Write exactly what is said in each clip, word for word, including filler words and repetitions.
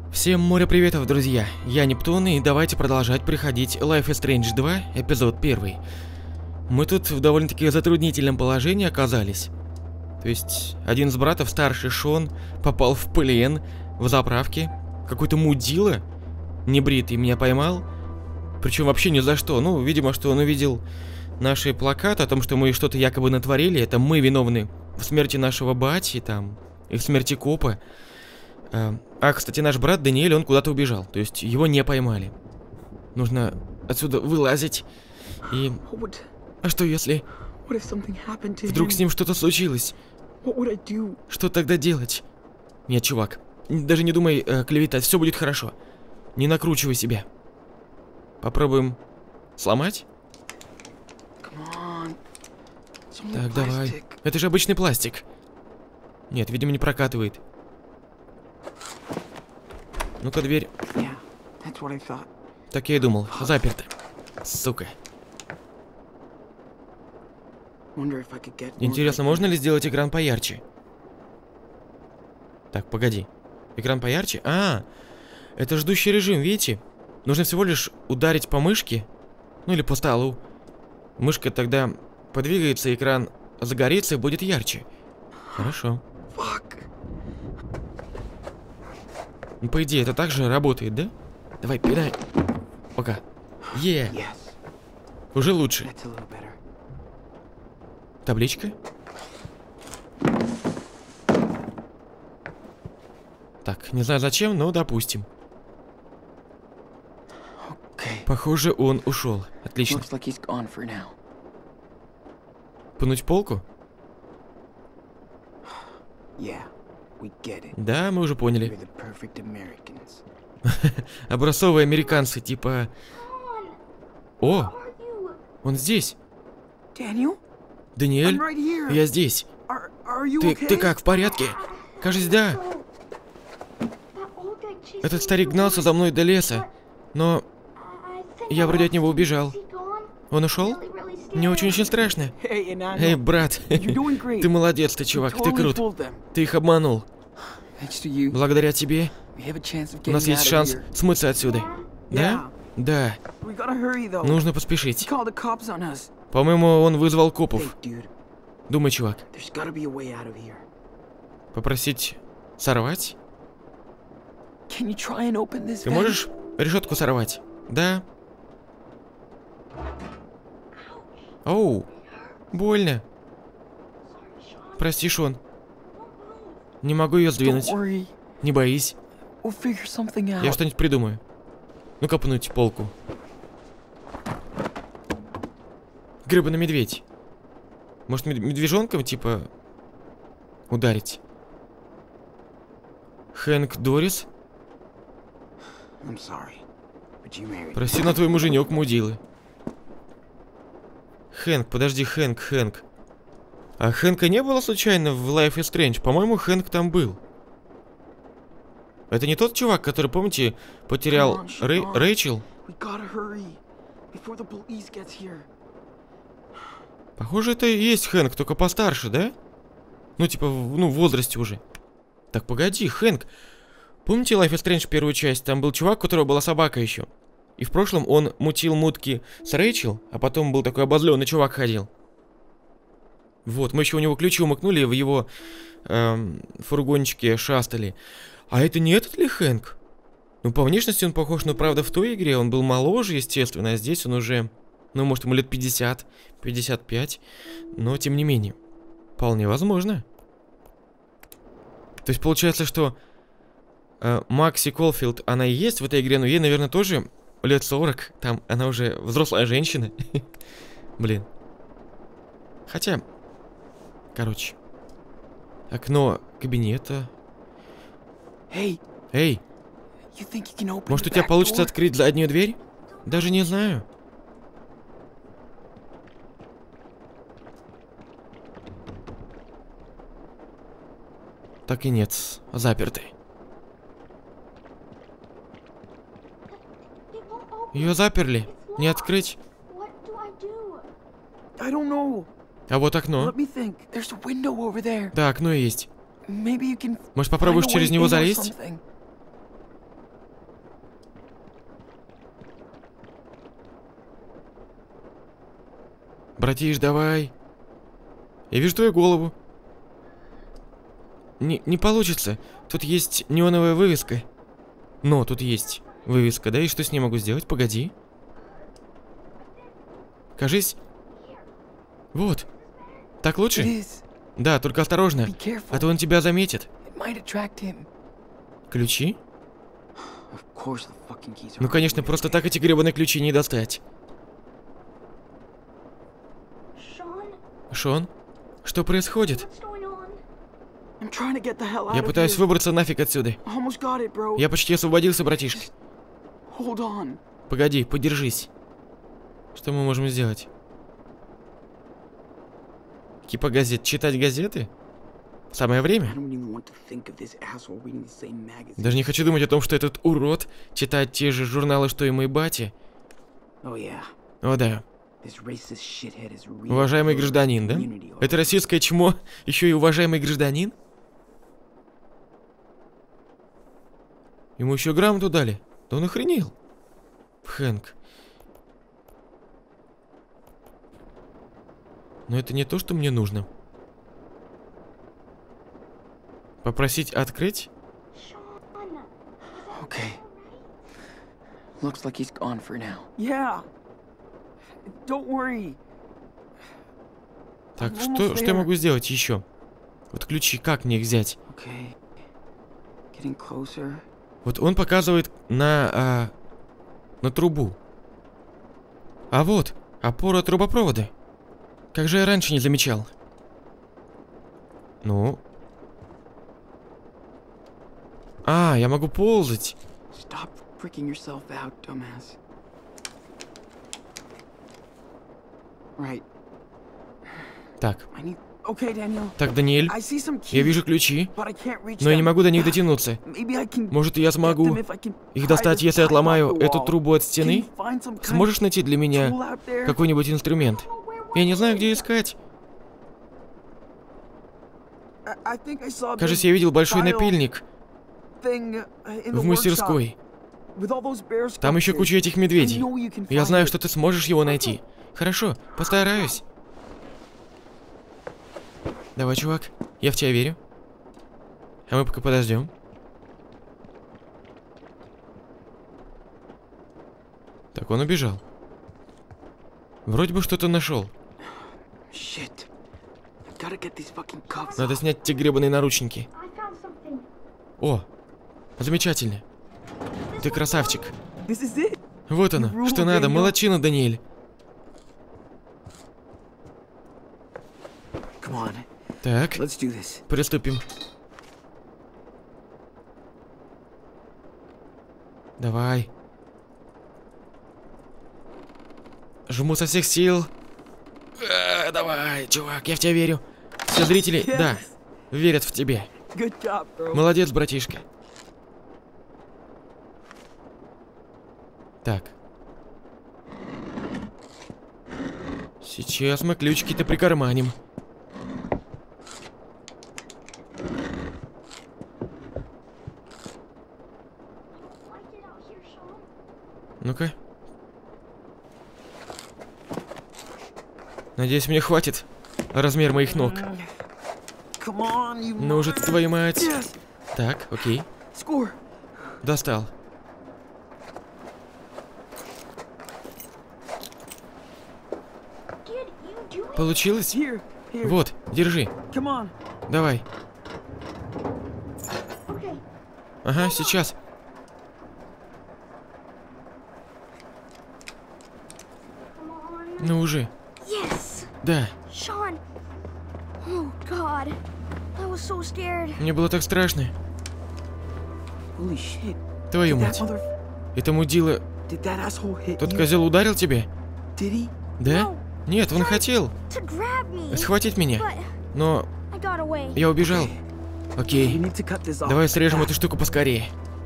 Всем море приветов, друзья! Я Нептун, и давайте продолжать проходить Life is Strange два, эпизод один. Мы тут в довольно-таки затруднительном положении оказались. То есть, один из братов, старший Шон, попал в плен в заправке. Какой-то мудила, небритый, меня поймал. Причем вообще ни за что. Ну, видимо, что он увидел наши плакаты о том, что мы что-то якобы натворили. Это мы виновны в смерти нашего бати там, и в смерти копа. А, кстати, наш брат Даниэль, он куда-то убежал. То есть его не поймали. Нужно отсюда вылазить. И... А что если... Вдруг с ним что-то случилось? Что тогда делать? Нет, чувак, даже не думай э, клеветать, все будет хорошо. Не накручивай себя. Попробуем сломать? Так, давай. Это же обычный пластик. Нет, видимо, не прокатывает. Ну-ка, дверь. Так я и думал. Заперто. Сука. Интересно, можно ли сделать экран поярче? Так, погоди. Экран поярче? А, это ждущий режим, видите? Нужно всего лишь ударить по мышке. Ну или по столу. Мышка тогда подвигается, экран загорится и будет ярче. Хорошо. Ну, по идее, это также работает, да? Давай, пинай. Пока. Е. Yeah. Уже лучше. Табличка? Так, не знаю зачем, но допустим. Okay. Похоже, он ушел. Отлично. Like пнуть полку? Yeah. Да, мы уже поняли. Образцовые американцы, типа... О! Он здесь. Даниэль? Я здесь. Ты, ты как, в порядке? Кажется, да. Этот старик гнался за мной до леса, но я вроде от него убежал. Он ушел? Мне очень-очень страшно. Эй, брат, ты молодец, ты, чувак, ты крут. Ты их обманул. Благодаря тебе у нас есть шанс смыться отсюда. Да? Да. Нужно поспешить. По-моему, он вызвал копов. Думай, чувак. Попросить сорвать? Ты можешь решетку сорвать? Да. Оу, больно. Прости, Шон. Не могу ее сдвинуть. Не боись. Я что-нибудь придумаю. Ну-ка, пнуть полку. Гребаный медведь. Может, медвежонком, типа, ударить? Хэнк Дорис? Прости, на твой муженек мудилы. Хэнк, подожди, Хэнк, Хэнк. А Хэнка не было случайно в Life is Strange? По-моему, Хэнк там был. Это не тот чувак, который, помните, потерял Рэй... Рэйчел? Похоже, это и есть Хэнк, только постарше, да? Ну, типа, в, ну, в возрасте уже. Так, погоди, Хэнк. Помните Life is Strange первую часть? Там был чувак, у которого была собака еще. И в прошлом он мутил мутки с Рэйчел, а потом был такой обозленный чувак ходил. Вот, мы еще у него ключи умыкнули, в его эм, фургончике шастали. А это не этот ли Хэнк? Ну, по внешности он похож, но правда в той игре он был моложе, естественно, а здесь он уже, ну, может, ему лет пятьдесят, пятьдесят пять, но тем не менее, вполне возможно. То есть получается, что э, Макси Колфилд, она и есть в этой игре, но ей, наверное, тоже лет сорок, там она уже взрослая женщина. Блин. Хотя... Короче. Окно кабинета. Эй! Эй! Может, у тебя получится открыть заднюю дверь? Даже не знаю. Так и нет. Заперты. Ее заперли. Не открыть. А вот окно. Да, окно есть. Может, попробуешь через него залезть? Братиш, давай. Я вижу твою голову. Не, не получится. Тут есть неоновая вывеска. Но тут есть вывеска, да? И что с ней могу сделать? Погоди. Кажись. Вот. Так лучше? Да, только осторожно. А то он тебя заметит. Ключи? Ну, конечно, просто так эти гребаные ключи не достать. Шон? Что происходит? Я пытаюсь выбраться нафиг отсюда. Я почти освободился, братишка. Погоди, подержись. Что мы можем сделать? Типа газет. Читать газеты? Самое время? Даже не хочу думать о том, что этот урод читает те же журналы, что и мой батя. О да. Уважаемый гражданин, да? Это российское чмо, еще и уважаемый гражданин? Ему еще грамоту дали? Да он охренел. Хэнк. Но это не то, что мне нужно. Попросить открыть? Okay. Looks like he's gone for now. Yeah. Don't worry. Так, что, что я могу сделать еще? Вот ключи, как мне их взять? Okay. Getting closer. Вот он показывает на, а, на трубу. А вот, опора трубопровода. Как же я раньше не замечал? Ну? А, я могу ползать. Stop freaking yourself out, dumbass. Right. Так. I need... Okay, Daniel. Так, Даниэль, I see some keys, я вижу ключи, but I can't reach но я не them. могу до них дотянуться. Maybe I can Может, я get смогу them if I can их pry достать, this если pipe отломаю off the эту wall. трубу от Can стены? you find some kind Сможешь найти для of меня tool out there? какой-нибудь инструмент? Я не знаю, где искать. I- I think I saw a Кажется, big я видел большой file напильник thing, uh, in the в мастерской. workshop with all those bear Там еще sculptures. куча этих I медведей. know you can Я find знаю, it. что ты сможешь его найти. Хорошо, постараюсь. Давай, чувак, я в тебя верю. А мы пока подождем. Так, он убежал. Вроде бы что-то нашел. Shit. I gotta get these fucking cuffs Надо off. снять те гребаные наручники. О, замечательно. Ты красавчик. This is it. Вот оно, что надо, молодчина, Даниэль. Come on. Так, Let's do this. приступим. Давай. Жму со всех сил. А, давай, чувак, я в тебя верю. Все зрители, Yes. да, верят в тебя. Good job, bro. Молодец, братишка. Так. Сейчас мы ключики-то прикарманим. Ну-ка. Надеюсь, мне хватит размер моих ног. Come on, you Ну уже ты, твою мать. Yes. Так, окей. Score. Достал. Получилось? Here. Here. Вот, держи. Come on. Давай. Ага, сейчас. Ну уже. Yes, Да. Sean. Oh God, I was so scared. Мне было так страшно. Holy shit. Твою Did that мать. mother... Это мудила... Did that asshole hit Тот you? козел ударил тебя? Did he? Да? Нет, он хотел To grab me, схватить меня. but Но I got away. я убежал. We Окей. need to cut this off. Давай срежем fast. эту штуку поскорее.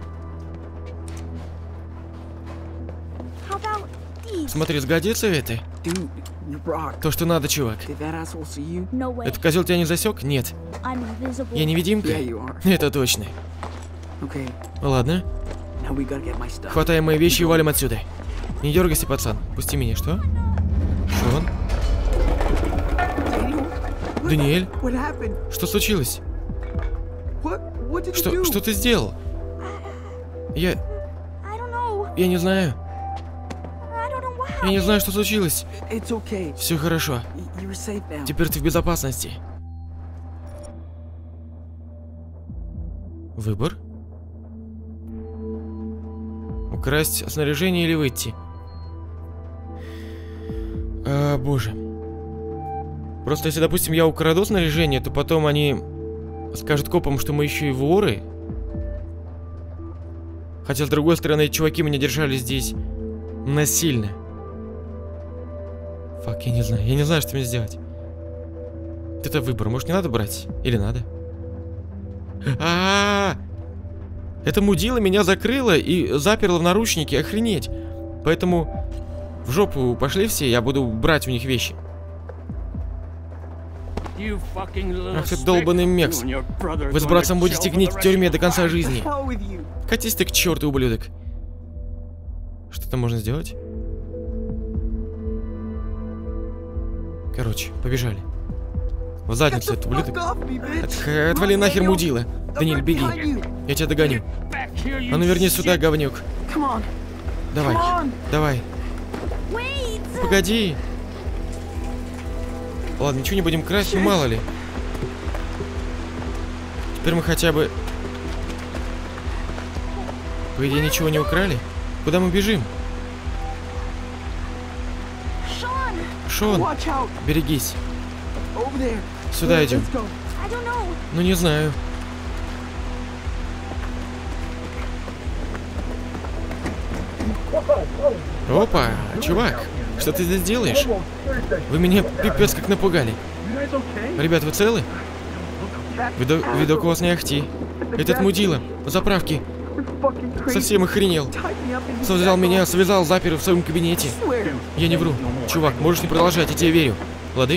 How about these? Смотри, сгодится это? Dude, you rock. То, что надо, чувак. Did that asshole see you? No way. Этот козел тебя не засек? Нет. I'm invisible. Я невидимка? Yeah, you are. Это точно. Okay, Ладно. now we gotta get my stuff. Хватаем мои вещи и валим отсюда. Не дергайся, пацан. Пусти меня, что? Шон? Даниэль? Что случилось? Что, что ты сделал? Я... Я не знаю. Я не знаю, что случилось. Все хорошо. Теперь ты в безопасности. Выбор? Украсть снаряжение или выйти? А, боже. Просто если, допустим, я украду снаряжение, то потом они скажут копам, что мы еще и воры. Хотя, с другой стороны, чуваки меня держали здесь насильно. Фак, я не знаю. Я не знаю, что мне сделать. Это выбор. Может, не надо брать? Или надо? А-а-а! Это мудила меня закрыла и заперла в наручники. Охренеть. Поэтому в жопу пошли все, я буду брать у них вещи. Ах ты долбаный мекс. Вы с братцем будете гнить в тюрьме до конца жизни. Катись ты к черту, ублюдок. Что-то можно сделать? Короче, побежали. В задницу этот ублюдок. От, отвали нахер, мудила. Даниэль, беги. Я тебя догоню. А ну верни сюда, говнюк. Давай, давай. Погоди. Ладно, ничего не будем красть, ну мало ли. Теперь мы хотя бы... По идее, ничего не украли. Куда мы бежим? Шон, берегись. Сюда идем. Ну не знаю. Опа, чувак, что ты здесь делаешь? Вы меня пипец как напугали. Ребят, вы целы? Видок, видок у вас не ахти. Этот мудила, заправки. Совсем охренел. Связал меня, связал, запер в своем кабинете. Я не вру. Чувак, можешь не продолжать, я тебе верю. Лады?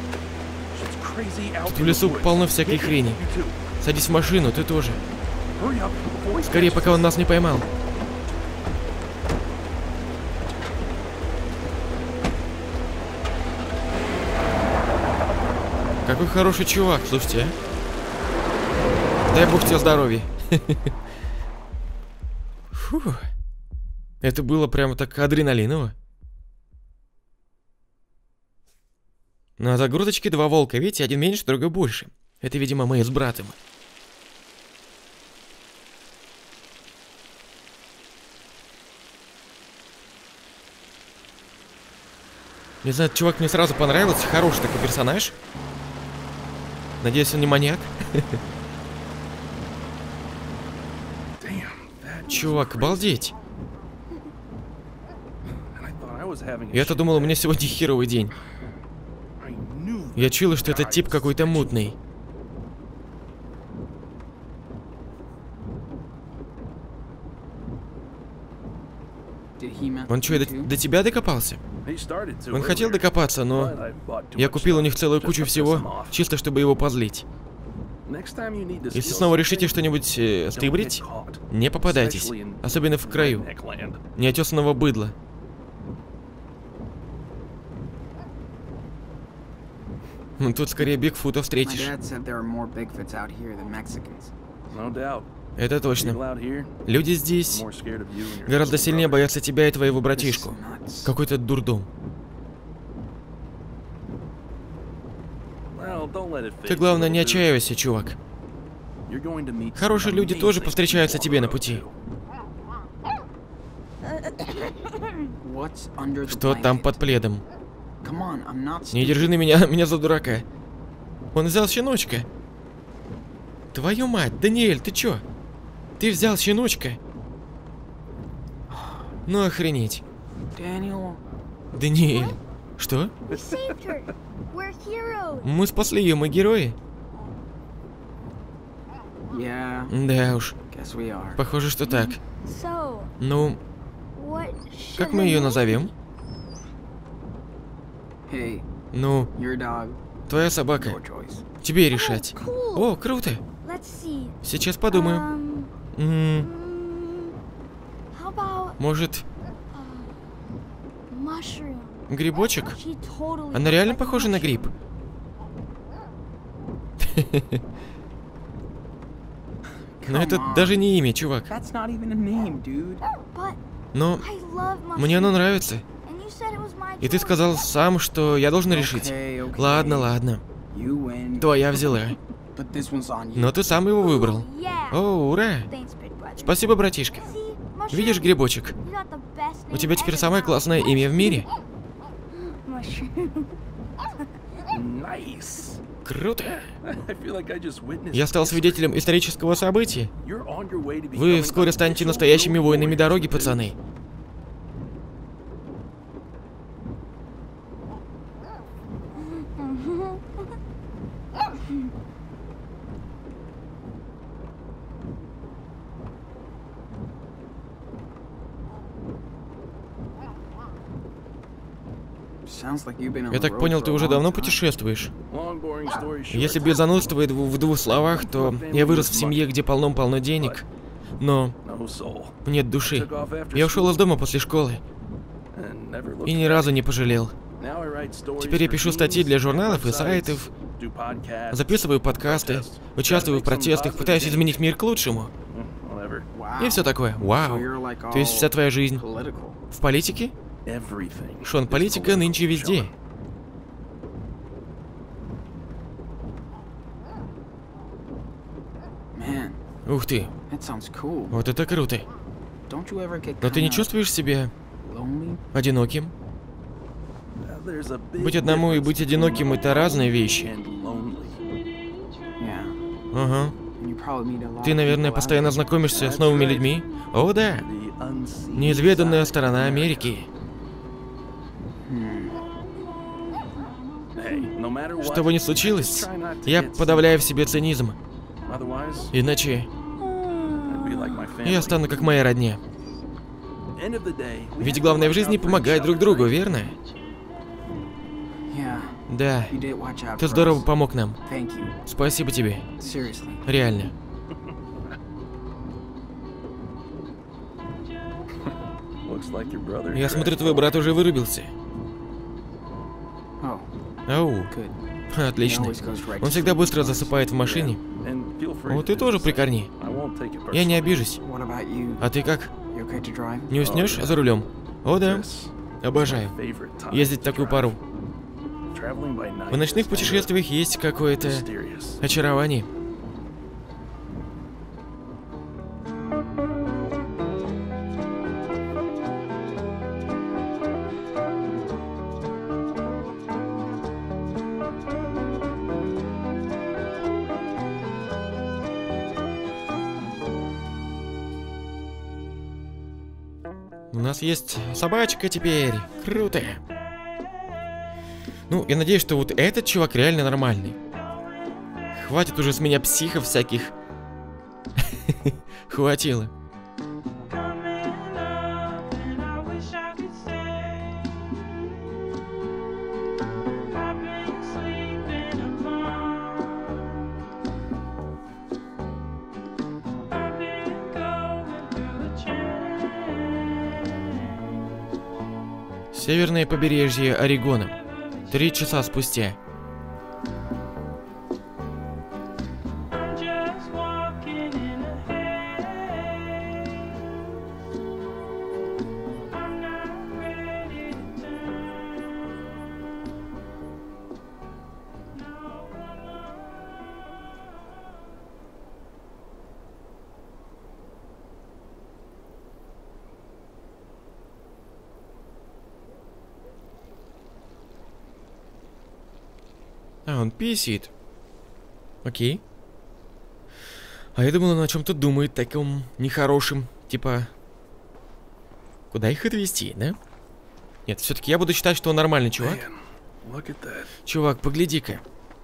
Тут в лесу полно всякой хрени. Садись в машину, ты тоже. Скорее, пока он нас не поймал. Какой хороший чувак, слушайте, а? Дай бог тебе здоровья. Фу. Это было прямо так адреналиново. На загрузочке два волка, видите, один меньше, другой больше. Это, видимо, мы с братом. Не знаю, чувак мне сразу понравился, хороший такой персонаж. Надеюсь, он не маньяк. Чувак, обалдеть. Я-то думал, у меня сегодня херовый день. Я чуял, что этот тип какой-то мутный. Он что, до, до тебя докопался? Он хотел докопаться, но я купил у них целую кучу всего, чисто чтобы его позлить. Если снова решите что-нибудь э, стыбрить, не попадайтесь, особенно в краю неотесанного быдла. Ну, тут скорее Бигфута встретишь. Это точно. Люди здесь гораздо сильнее боятся тебя и твоего братишку. Какой-то дурдом. Ты, главное, не отчаивайся, чувак. Хорошие люди тоже повстречаются тебе на пути. Что там под пледом? Не держи на меня, меня за дурака. Он взял щеночка. Твою мать, Даниэль, ты чё? Ты взял щеночка? Ну охренеть. Даниэль. Что? Мы спасли ее, мы герои? Да уж. Похоже, что так. Ну, как мы ее назовем? Ну, твоя собака. Тебе решать. О, круто. Сейчас подумаю. М-м. Может, грибочек? Она реально похожа на гриб? Но это даже не имя, чувак. Но мне оно нравится. И ты сказал сам, что я должен решить. Ладно, ладно. Твоя взяла. Но ты сам его выбрал. О, ура! Спасибо, братишка. Видишь, грибочек? У тебя теперь самое классное имя в мире. Круто. Я стал свидетелем исторического события. Вы вскоре станете настоящими воинами дороги, пацаны. Я так понял, ты уже давно путешествуешь. Если без занудства в двух словах, то я вырос в семье, где полно-полно денег, но нет души. Я ушел из дома после школы и ни разу не пожалел. Теперь я пишу статьи для журналов и сайтов, записываю подкасты, участвую в протестах, пытаюсь изменить мир к лучшему. И все такое. Вау. То есть вся твоя жизнь в политике? Шон, политика нынче везде. Ух ты. Вот это круто. Но ты не чувствуешь себя одиноким? Быть одному и быть одиноким — это разные вещи. Ага. Ты, наверное, постоянно знакомишься с новыми людьми? О, да. Неизведанная сторона Америки. Что бы ни случилось, я подавляю в себе цинизм. Иначе я стану как моя родня. Ведь главное в жизни — помогать друг другу, верно? Да. Ты здорово помог нам. Спасибо тебе. Реально. Я смотрю, твой брат уже вырубился. Ау. Отлично. Он всегда быстро засыпает в машине. О, ты тоже прикорни. Я не обижусь. А ты как? Не уснешь за рулем? О, да. Обожаю ездить в такую пару. В ночных путешествиях есть какое-то очарование. У нас есть собачка теперь. Круто. Ну, я надеюсь, что вот этот чувак реально нормальный. Хватит уже с меня психов всяких. Хватило. Северное побережье Орегона. Три часа спустя. А, он писит. Окей. А я думал, он о чем-то думает таком нехорошем. Типа, куда их отвезти, да? Нет, все-таки я буду считать, что он нормальный чувак. Чувак, погляди-ка.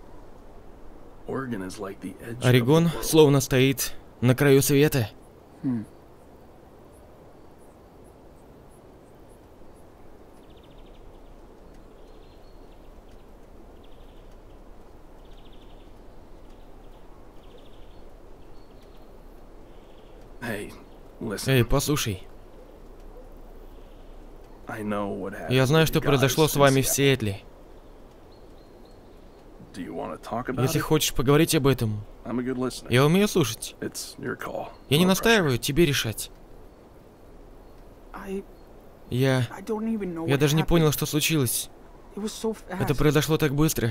Орегон словно стоит на краю света. Эй, послушай. Я знаю, что произошло с вами в Сиэтле. Если хочешь поговорить об этом, я умею слушать. Я не настаиваю, тебе решать. Я... Я даже не понял, что случилось. Это произошло так быстро.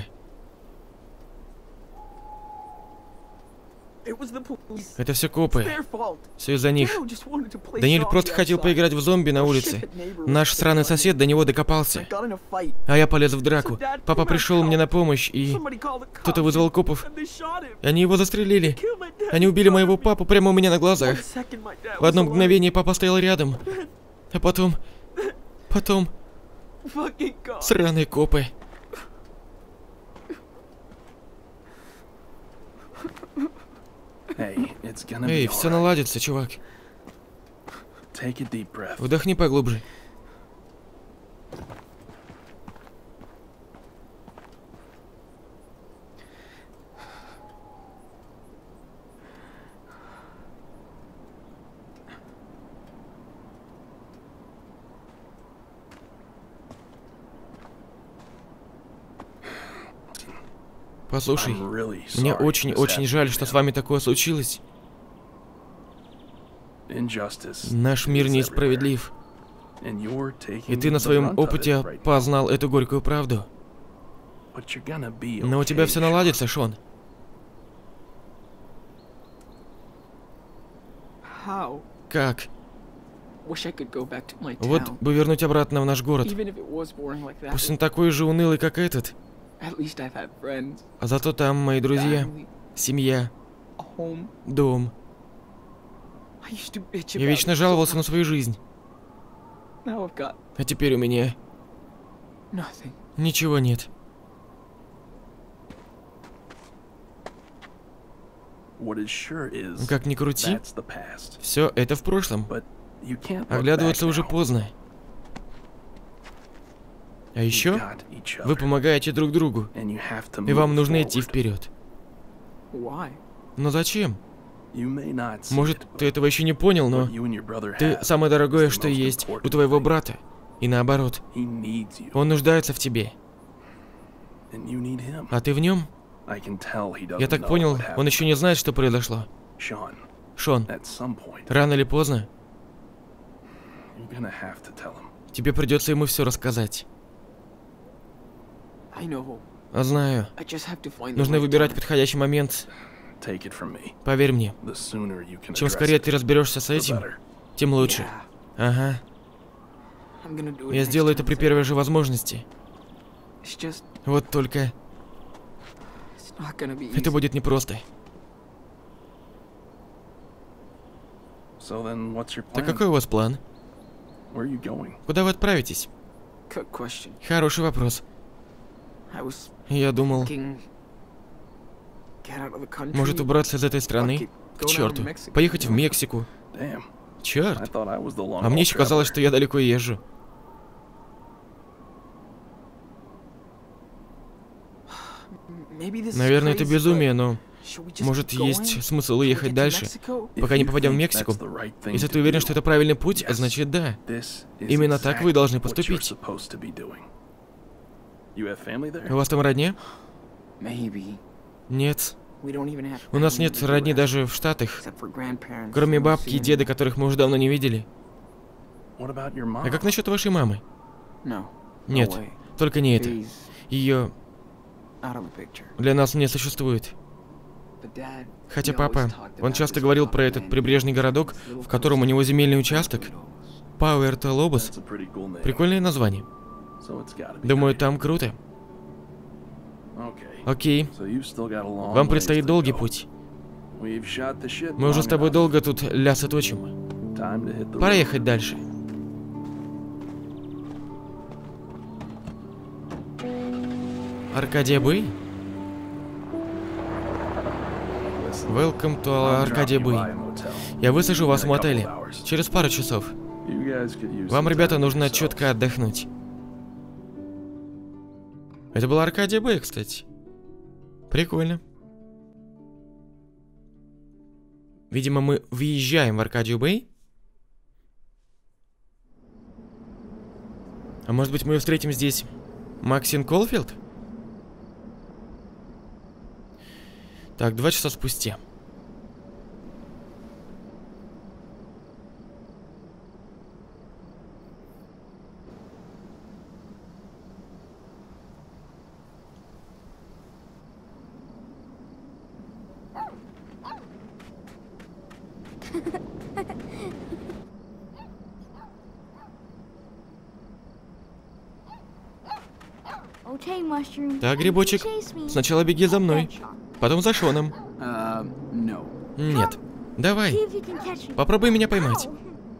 Это все копы. Все из-за них. Даниэль просто хотел поиграть в зомби на улице. Наш сраный сосед до него докопался. А я полез в драку. Папа пришел мне на помощь, и... Кто-то вызвал копов. И они его застрелили. Они убили моего папу прямо у меня на глазах. В одно мгновение папа стоял рядом. А потом... Потом... Сраные копы. Эй, все наладится, чувак. Вдохни поглубже. Послушай, мне очень-очень жаль, что с вами такое случилось. Наш мир несправедлив. И ты на своем опыте познал эту горькую правду. Но у тебя все наладится, Шон. Как? Вот бы вернуть обратно в наш город. Пусть он такой же унылый, как этот. А зато там мои друзья, семья, дом. Я вечно жаловался на свою жизнь. А теперь у меня ничего нет. Как ни крути, все это в прошлом. Оглядываться уже поздно. А еще вы помогаете друг другу, и вам нужно идти вперед. Но зачем? Может, ты этого еще не понял, но ты самое дорогое, что есть у твоего брата. И наоборот. Он нуждается в тебе. А ты в нем? Я так понял, он еще не знает, что произошло. Шон, рано или поздно тебе придется ему все рассказать. А знаю. Нужно выбирать подходящий момент. Поверь мне. Чем скорее ты разберешься с этим, тем лучше. Ага. Я сделаю это при первой же возможности. Вот только... Это будет непросто. Так какой у вас план? Куда вы отправитесь? Хороший вопрос. Я думал, может убраться из этой страны? К черту. Поехать в Мексику. Черт. А мне еще казалось, что я далеко езжу. Наверное, это безумие, но... Может, есть смысл уехать дальше, пока не попадем в Мексику? Если ты уверен, что это правильный путь, значит да. Именно так вы должны поступить. У вас там родня? Нет. У нас нет родни даже в Штатах. Кроме бабки и деда, которых мы уже давно не видели. А как насчет вашей мамы? Нет, только не это. Ее для нас не существует. Хотя папа, он часто говорил про этот прибрежный городок, в котором у него земельный участок. Пуэрто-Лобос. Прикольное название. Думаю, там круто. Окей. Вам предстоит долгий путь. Мы уже с тобой долго тут лясы точим. Пора ехать дальше. Аркадия Бэй? Welcome to Аркадия Бэй. Я высажу вас в мотеле через пару часов. Вам, ребята, нужно четко отдохнуть. Это была Аркадия Бэй, кстати. Прикольно. Видимо, мы въезжаем в Аркадию Бэй. А может быть, мы встретим здесь Максин Колфилд? Так, два часа спустя. Так, грибочек, сначала беги за мной, потом за Шоном. Uh, no. Нет. Давай, попробуй меня поймать.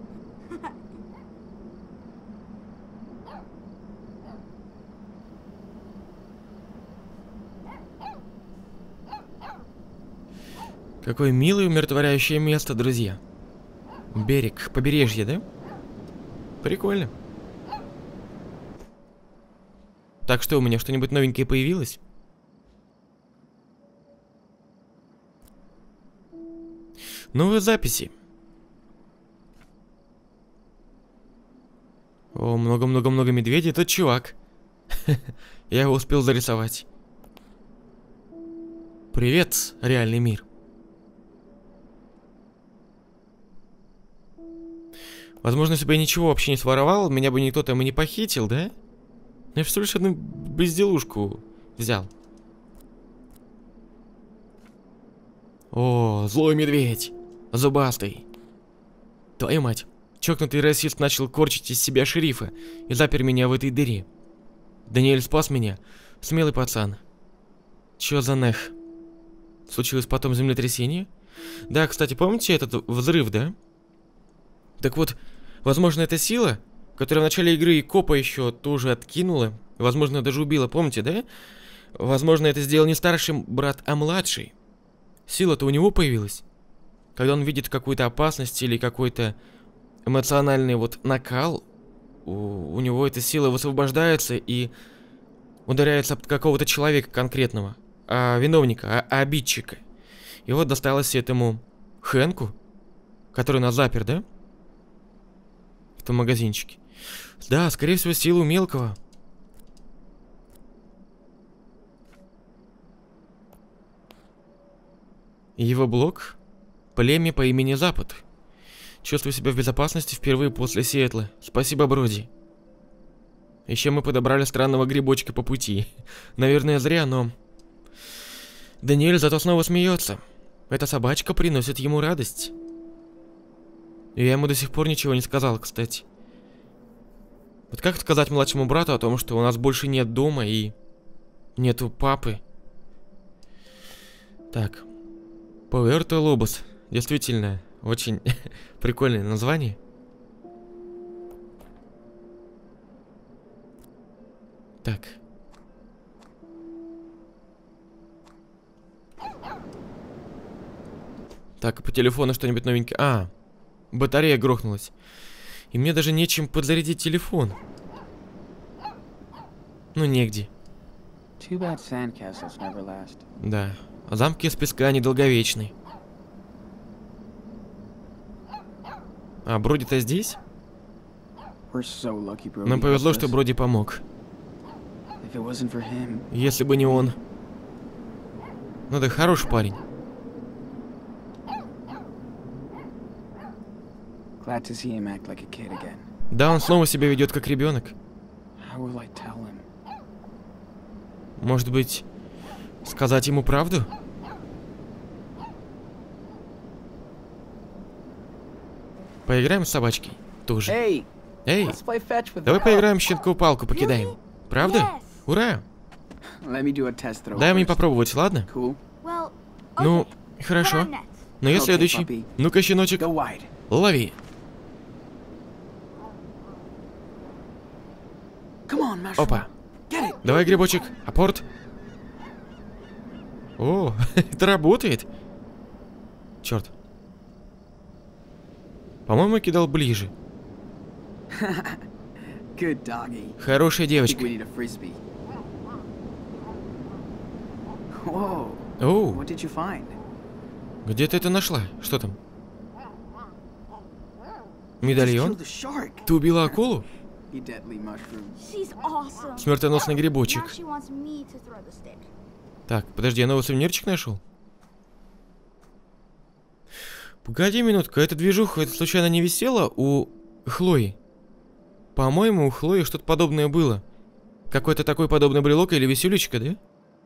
Какое милое умиротворяющее место, друзья. Берег, побережье, да? Прикольно. Так что, у меня что-нибудь новенькое появилось? Новые записи. О, много-много-много медведей. Это чувак. Я его успел зарисовать. Привет, реальный мир. Возможно, если бы я ничего вообще не своровал, меня бы никто там и не похитил, да? Я всего лишь одну безделушку взял. О, злой медведь. Зубастый. Твою мать. Чокнутый расист начал корчить из себя шерифа и запер меня в этой дыре. Даниэль спас меня. Смелый пацан. Чё за нах? Случилось потом землетрясение? Да, кстати, помните этот взрыв, да? Так вот, возможно, эта сила, которая в начале игры и копа еще тоже откинула, возможно, даже убила, помните, да? Возможно, это сделал не старший брат, а младший. Сила-то у него появилась. Когда он видит какую-то опасность или какой-то эмоциональный вот накал, у, у него эта сила высвобождается и ударяется об какого-то человека конкретного, а виновника, а, а обидчика. И вот досталось этому Хэнку, который нас запер, да? В том магазинчике. Да, скорее всего, сила у мелкого. Его блок — племя по имени Запад. Чувствую себя в безопасности впервые после Сиэтла. Спасибо, Броди. Еще мы подобрали странного грибочка по пути. Наверное, зря, но... Даниэль зато снова смеется. Эта собачка приносит ему радость. И я ему до сих пор ничего не сказал, кстати. Вот как сказать младшему брату о том, что у нас больше нет дома и... нету папы? Так. Пуэрто Лобос. Действительно, очень прикольное название. Так. Так, по телефону что-нибудь новенькое. А, батарея грохнулась. И мне даже нечем подзарядить телефон. Ну, негде. Да. Замки из песка недолговечны. А Броди-то здесь? Нам повезло, что Броди помог. Если бы не он. Ну да, хороший парень. Да, он снова себя ведет как ребенок. Может быть, сказать ему правду? Поиграем с собачкой? Тоже. Эй! Эй! Давай поиграем в щенковую палку, покидаем. Правда? Ура! Дай мне попробовать, ладно? Ну, хорошо. Но я следующий. Ну-ка, щеночек, лови. Опа. Давай, грибочек, апорт. О, это работает. Черт. По-моему, кидал ближе. Хорошая девочка. Оу. Где ты это нашла? Что там? Медальон? Ты убила акулу? Смертоносный грибочек. Так, подожди, я новый сувенирчик нашел? Погоди минутку, эта движуха, это случайно не висела у Хлои? По-моему, у Хлои что-то подобное было. Какой-то такой подобный брелок или висюлечка, да?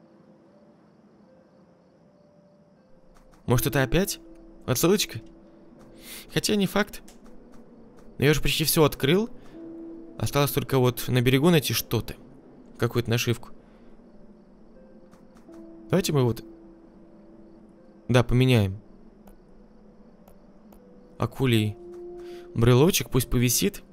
Может, это опять отсылочка? Хотя не факт. Но я уже почти все открыл. Осталось только вот на берегу найти что-то. Какую-то нашивку. Давайте мы вот... Да, поменяем. Акулий брелочек, пусть повисит.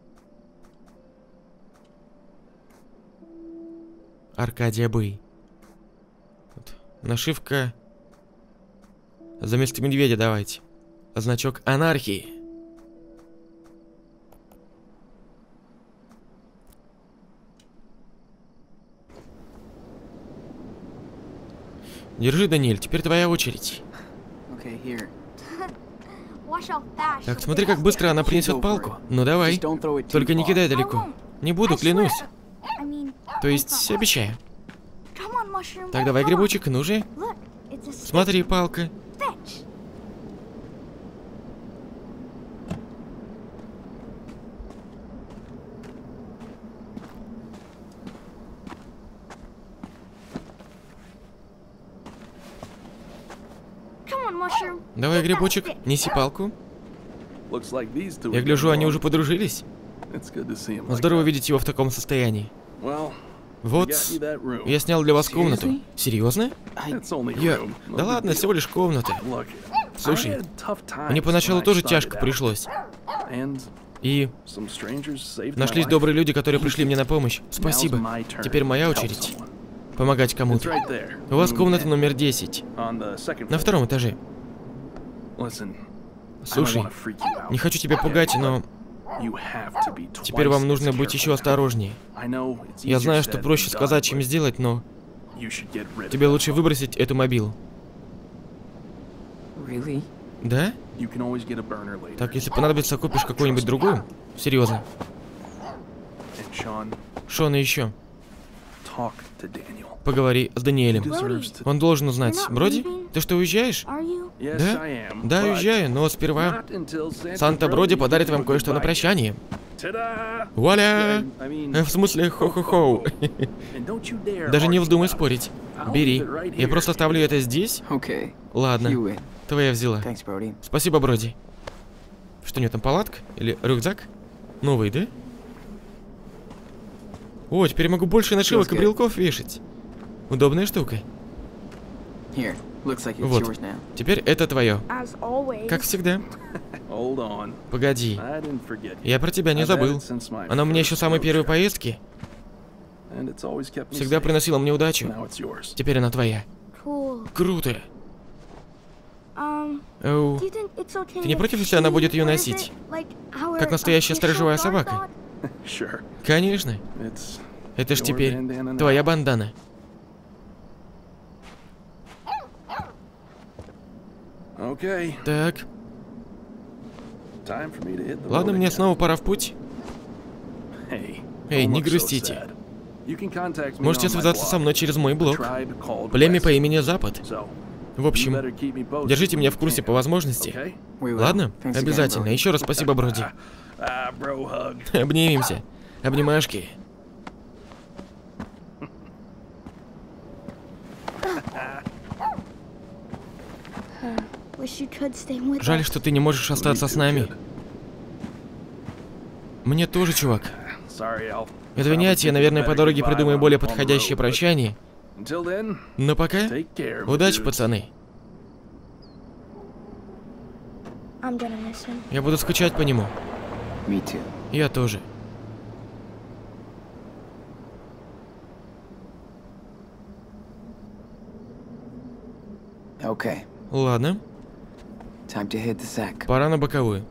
Аркадия Бэй. Вот. Нашивка. За место медведя давайте. Значок анархии. Держи, Даниэль, теперь твоя очередь. Так, смотри, как быстро она принесет палку. Ну давай. Только не кидай далеко. Не буду, клянусь. То есть, обещаю. Так, давай, грибочек, ну же. Смотри, палка. Давай, грибочек, неси палку. Я гляжу, они уже подружились. Здорово видеть его в таком состоянии. Вот, я снял для вас комнату. Серьезно? Я... Да ладно, всего лишь комната. Слушай, мне поначалу тоже тяжко пришлось. И... нашлись добрые люди, которые пришли мне на помощь. Спасибо. Теперь моя очередь помогать кому-то. У вас комната номер десять. На втором этаже. Слушай, не хочу тебя пугать, но... теперь вам нужно быть еще осторожнее. Я знаю, что проще сказать, чем сделать, но... тебе лучше выбросить эту мобилу. Да? Так, если понадобится, купишь какую-нибудь другую? Серьезно. Шон, и еще. Поговори с Даниэлем. Он должен узнать. Броди, ты что, уезжаешь? Да? Да, уезжаю, но сперва Санта-Броди подарит вам кое-что на прощание. Вуаля! В смысле, хо-хо-хо. Даже не вздумай спорить. Бери. Я просто оставлю это здесь? Ладно. Твоя взяла. Спасибо, Броди. Что, у него там палатка? Или рюкзак? Новый, да? О, теперь могу больше нашивок и брелков вешать. Удобная штука. Вот. Теперь это твое. Как всегда. Погоди. Я про тебя не забыл. Она у меня еще с самой первой поездки. Всегда приносила мне удачу. Теперь она твоя. Круто. Оу. Ты не против, если она будет ее носить? Как настоящая сторожевая собака? Конечно. Это ж теперь твоя бандана. Так. Ладно, мне снова пора в путь. Эй, не грустите. Можете связаться со мной через мой блог. Племя по имени Запад. В общем, держите меня в курсе по возможности. Ладно? Обязательно. Еще раз спасибо, Броди. Обнимемся. Обнимашки. Жаль, что ты не можешь остаться с нами. Мне тоже, чувак. Извиняйте, я, наверное, по дороге придумаю более подходящее прощание. Но пока, удачи, пацаны. Я буду скучать по нему. Я тоже. Ладно. Пора на боковую.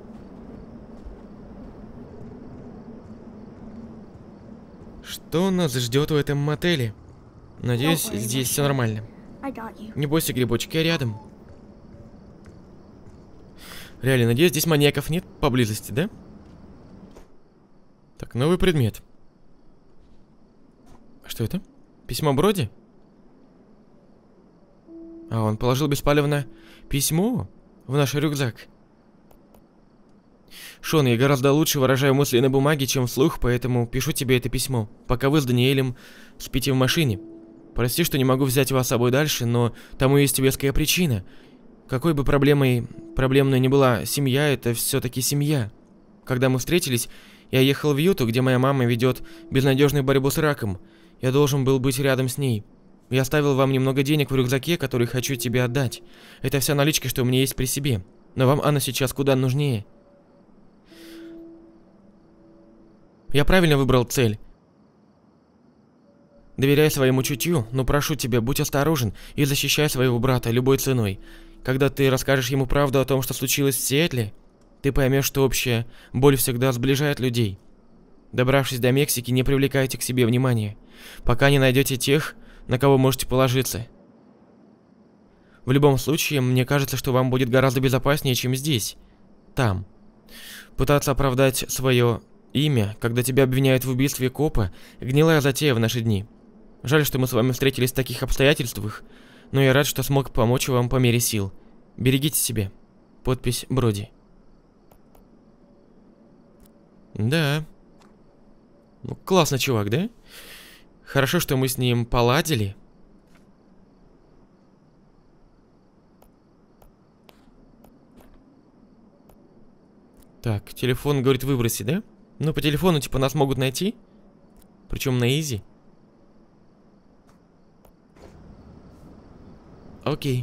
Что нас ждет в этом мотеле? Надеюсь, здесь все нормально. Не бойся, грибочек, я рядом. Реально, надеюсь, здесь маньяков нет поблизости, да? Так, новый предмет. Что это? Письмо Броди? А, он положил беспалевно письмо в наш рюкзак. Шон, я гораздо лучше выражаю мысли на бумаге, чем вслух, поэтому пишу тебе это письмо, пока вы с Даниэлем спите в машине. Прости, что не могу взять вас с собой дальше, но тому есть веская причина. Какой бы проблемой проблемной ни была семья, это все-таки семья. Когда мы встретились, я ехал в Юту, где моя мама ведет безнадежную борьбу с раком. Я должен был быть рядом с ней. Я оставил вам немного денег в рюкзаке, который хочу тебе отдать. Это вся наличка, что у меня есть при себе. Но вам Анна сейчас куда нужнее. Я правильно выбрал цель. Доверяй своему чутью, но прошу тебя, будь осторожен и защищай своего брата любой ценой. Когда ты расскажешь ему правду о том, что случилось в Сиэтле, ты поймешь, что общая боль всегда сближает людей. Добравшись до Мексики, не привлекайте к себе внимания, пока не найдете тех, на кого можете положиться. В любом случае, мне кажется, что вам будет гораздо безопаснее, чем здесь. Там. Пытаться оправдать свое имя, когда тебя обвиняют в убийстве копа, гнилая затея в наши дни. Жаль, что мы с вами встретились в таких обстоятельствах, но я рад, что смог помочь вам по мере сил. Берегите себя. Подпись Броди. Да. Ну, классный чувак, да? Хорошо, что мы с ним поладили. Так, телефон, говорит, выброси, да? Ну, по телефону, типа, нас могут найти. Причем на изи. Окей.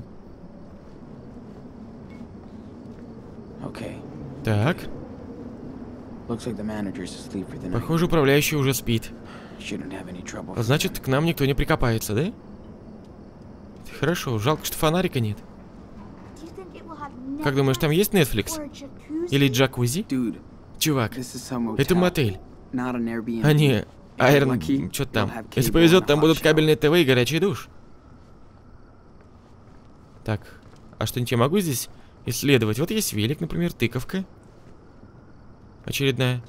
Okay. Так. Looks like the manager's asleep for the night. Похоже, управляющий уже спит. Shouldn't have any trouble. А значит, к нам никто не прикопается, да? Хорошо, жалко, что фонарика нет. Как думаешь, там есть Netflix? Или джакузи? Dude, Чувак, this is some это motel, мотель. not an Airbnb. А не Айрон... Lucky, Что там? you'll have Если cable повезет, and a там hot будут shower. кабельные ТВ и горячий душ. Так, а что-нибудь я могу здесь исследовать? Вот есть велик, например, тыковка. Очередная.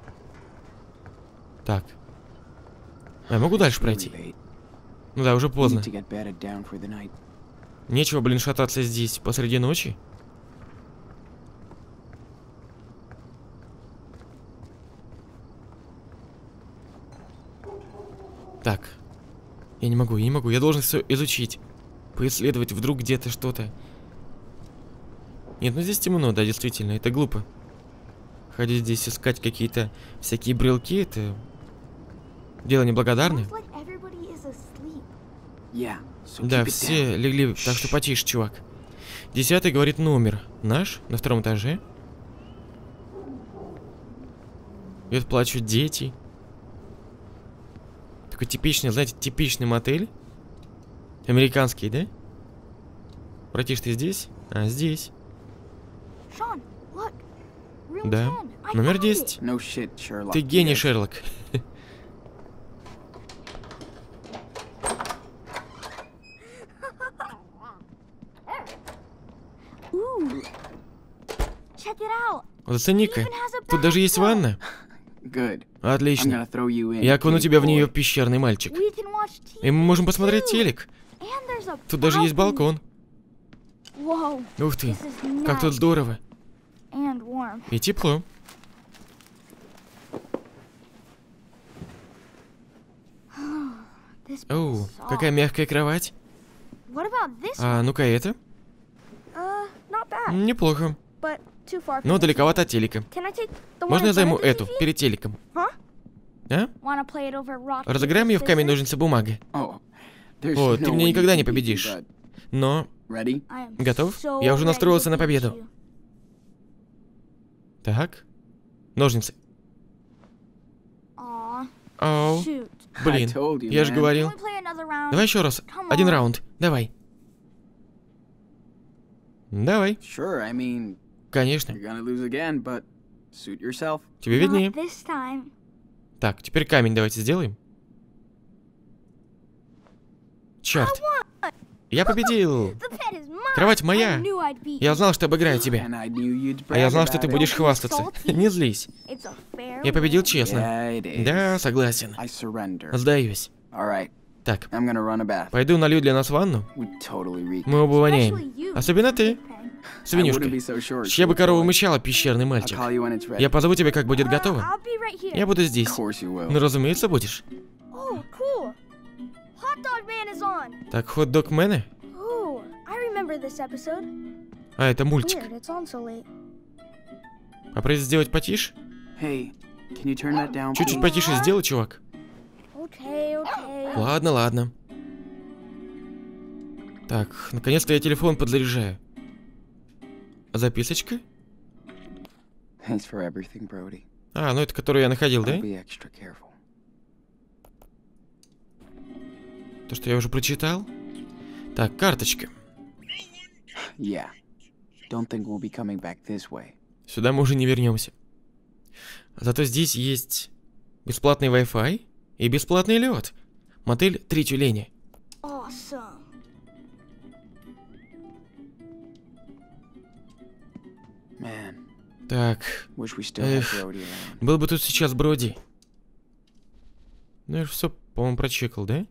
Так. А я могу дальше пройти? Ну да, уже поздно. Need to get bedded down for the night. Нечего, блин, шататься здесь посреди ночи. Так. Я не могу, я не могу. Я должен все изучить. Поисследовать вдруг где-то что-то. Нет, ну здесь темно, да, действительно. Это глупо. Ходить здесь искать какие-то всякие брелки, это дело неблагодарное. Yeah, so Да, keep it все down. легли, так что потише, чувак. Десятый, говорит, номер. Наш, на втором этаже. И вот плачут дети. Такой типичный, знаете, типичный мотель. Американский, да? Братиш, ты здесь? А, здесь. Да. Номер десять. No shit, Sherlock. Ты гений, Шерлок. Зацени-ка. Тут даже есть ванна. Good. I'm Отлично. gonna throw you in. Я окуну big тебя в нее, boy. пещерный мальчик. И мы можем посмотреть телек. Тут даже есть балкон. Ух ты, как тут здорово. И тепло. Оу, какая мягкая кровать. А ну-ка это. Неплохо. Но далековато от телека. Можно я займу эту, перед телеком? А? Разыграем ее в камень, ножницы, бумага. Oh, there's О, no ты меня way никогда you не can beat me, победишь. bud. Но... Ready? Готов? Я уже настроился на победу. Так. Ножницы. Оу. Блин, I told you, я же man. говорил. Давай еще раз. Один раунд. Давай. Давай. Sure, I mean, Конечно. you're gonna lose again, but suit yourself. Тебе виднее. Так, теперь камень давайте сделаем. Черт. Я победил. Кровать моя. Я знал, что обыграю тебя. And I knew you'd А я brag знал, что about ты it. будешь хвастаться. Не злись. Я победил честно. Yeah, it is. Да, согласен. I surrender. Сдаюсь. All right. Так, I'm gonna run a bath. пойду налью для нас ванну. We totally reek. Мы оба воняем. Especially you, Особенно ты, Pigpen. I свинюшка. wouldn't be so sure. Чья бы sweet корову boy. мычала, пещерный I'll мальчик. call you when it's ready. Я позову тебя, как будет Uh, готово. I'll be right here. Я буду Of здесь. course you will. Ну, разумеется, будешь. Oh, cool. Hot Dog Man is on. Так, хот-дог мэны? Oh, I remember this episode. А, это мультик. Weird, it's on so late. Попросить сделать потише? Hey, can you turn that down? Чуть-чуть please? потише сделай, чувак. Okay, okay. Ладно, ладно. Так, наконец-то я телефон подзаряжаю. Записочка? Thanks for everything, Brody. А, ну это которую я находил, да? I'll be extra careful. То, что я уже прочитал. Так, карточка. Yeah. Don't think we'll be coming back this way. Сюда мы уже не вернемся. Зато здесь есть бесплатный Wi-Fi и бесплатный лед. Мотель «Три тюленя». Awesome. Man, Так, wish we still had Эх. Brody around. был бы тут сейчас Броди. Ну я же все, по-моему, прочекал, да?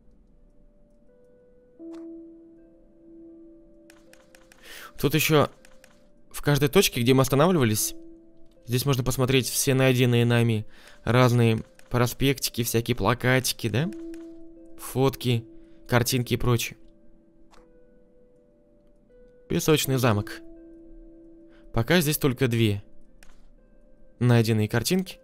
Тут еще в каждой точке, где мы останавливались, здесь можно посмотреть все найденные нами разные проспектики, всякие плакатики, да? Фотки, картинки и прочее. Песочный замок. Пока здесь только две найденные картинки.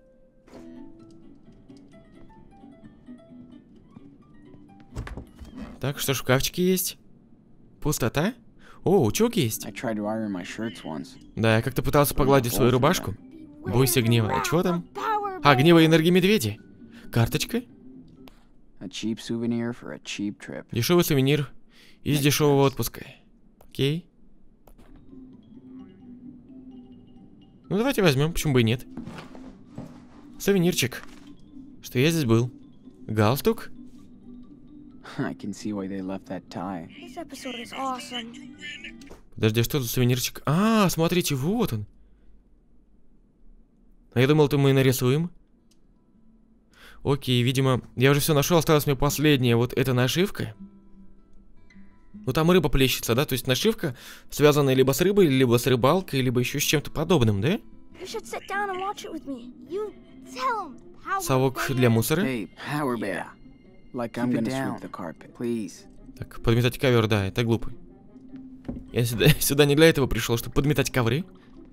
Так, что ж, в шкафчике есть? Пустота? О, утюг есть. I tried to iron my shirts once. Да, я как-то пытался погладить свою рубашку. Бойся гнева. А чё там? А, гнева и энергии медведи. Карточка? A cheap souvenir for a cheap trip. Дешевый сувенир из дешевого отпуска. Окей. Ну давайте возьмем, почему бы и нет. Сувенирчик. Что я здесь был? Галстук? I can see why they left that tie. This episode is awesome. Подожди, что за сувенирчик? А, смотрите, вот он. А я думал, то мы нарисуем. Окей, видимо, я уже все нашел, осталась мне последняя вот эта нашивка. Ну там рыба плещется, да? То есть нашивка, связанная либо с рыбой, либо с рыбалкой, либо еще с чем-то подобным, да? You should sit down and watch it with me. You tell him how. Совок для мусора. Hey, Power Bear. Like I'm Keep it gonna down. sweep the carpet. Please. Так, подметать ковер, да, это глупо. Я сюда, сюда не для этого пришел, чтобы подметать ковры.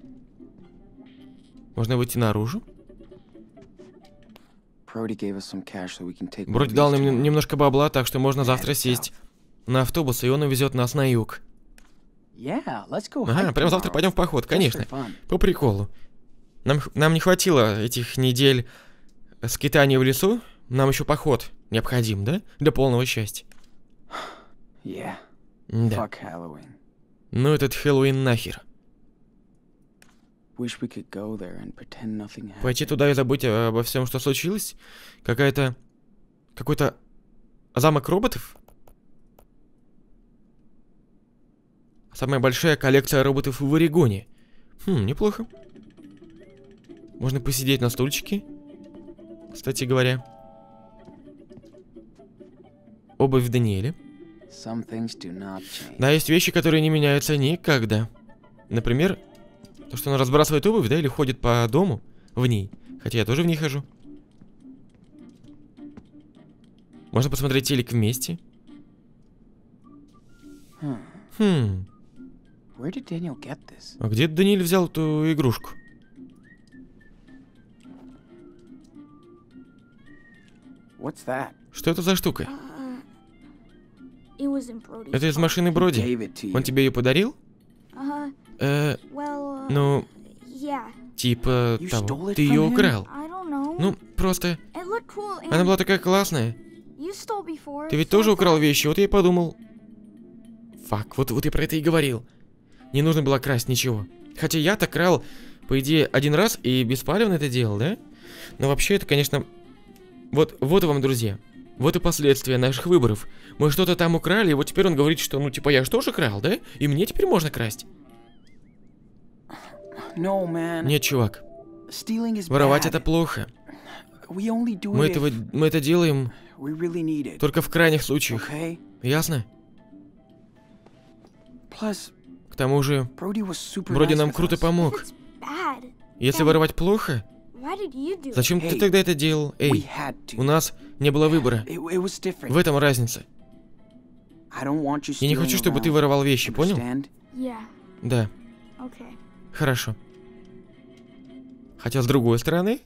Можно выйти наружу. Brody gave us some cash so we can take. Броди дал нам немножко бабла, так что можно завтра сесть на автобус, и он увезет нас на юг. Yeah, let's go. Ага, прямо завтра пойдем в поход, конечно. По приколу. Нам, нам не хватило этих недель скитания в лесу. Нам еще поход необходим, да? Для полного счастья. Yeah. Да. Fuck Halloween. Ну этот Хэллоуин нахер. Wish we could go there and pretend nothing happened. Пойти туда и забыть обо всем, что случилось? Какая-то... Какой-то замок роботов? Самая большая коллекция роботов в Орегоне. Хм, неплохо. Можно посидеть на стульчике. Кстати говоря. Обувь в Даниэле. Some things do not change. Да, есть вещи, которые не меняются никогда. Например, то, что он разбрасывает обувь, да, или ходит по дому в ней. Хотя я тоже в ней хожу. Можно посмотреть телек вместе. Hmm. Хм. Where did Daniel get this? А где Даниэль взял эту игрушку? What's that? Что это за штука? Uh, it was in Brody's Это из car. машины Броди. Gave it to you. Он тебе ее подарил? Uh, Э, well, uh, ну, yeah. типа You того. stole it Ты ее from him? украл. I don't know. Ну, просто... It looked cool. Она And была такая классная. you stole before. Ты ведь so тоже I украл thought- вещи, вот я и подумал. Фак, вот, вот я про это и говорил. Не нужно было красть ничего. Хотя я-то крал, по идее, один раз и беспалевно это делал, да? Но вообще это, конечно... Вот, вот и вам, друзья. Вот и последствия наших выборов. Мы что-то там украли, и вот теперь он говорит, что, ну, типа, я же тоже крал, да? И мне теперь можно красть. No, man. Нет, чувак. Stealing is Воровать bad. это плохо. Мы, этого, мы это делаем только в крайних случаях. Ясно? К тому же, Броди нам круто помог. Если воровать плохо, зачем ты тогда это делал? Эй, у нас не было выбора. В этом разница. Я не хочу, чтобы ты воровал вещи, понял? Да. Хорошо. Хотя с другой стороны...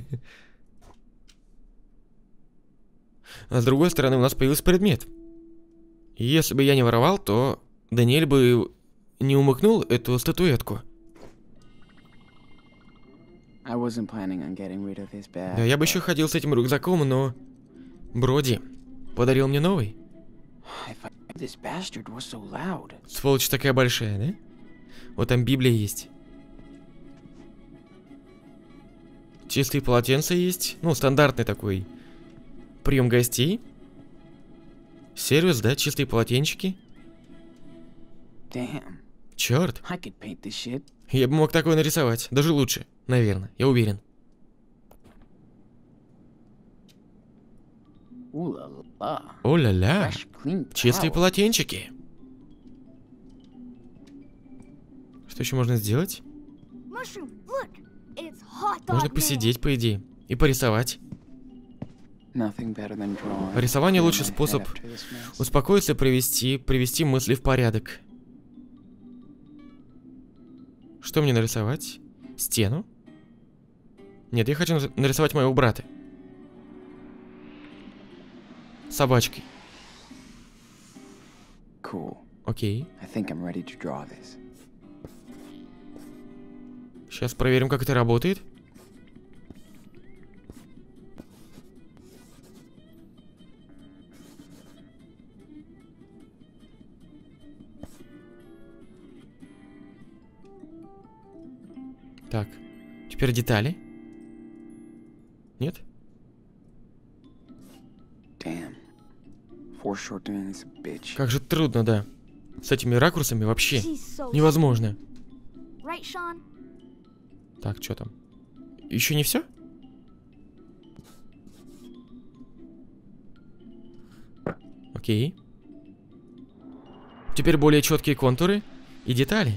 А с другой стороны у нас появился предмет. Если бы я не воровал, то Даниэль бы не умыкнул эту статуэтку. Да, я бы еще ходил с этим рюкзаком, но... Броди подарил мне новый. Сволочь такая большая, да? Вот там Библия есть. Чистые полотенца есть. Ну, стандартный такой прием гостей. Сервис, да, чистые полотенчики. Черт. Я бы мог такое нарисовать. Даже лучше, наверное, я уверен. О-ля-ля. Чистые полотенчики. Что еще можно сделать? Можно посидеть, по идее, и порисовать. Рисование лучший способ успокоиться и привести, привести мысли в порядок. Что мне нарисовать? Стену? Нет, я хочу нарисовать моего брата. Собачкой. Окей. Сейчас проверим, как это работает. Так, теперь детали. Нет? Как же трудно, да. С этими ракурсами вообще невозможно. Так, что там? Еще не все? Окей. Теперь более четкие контуры и детали.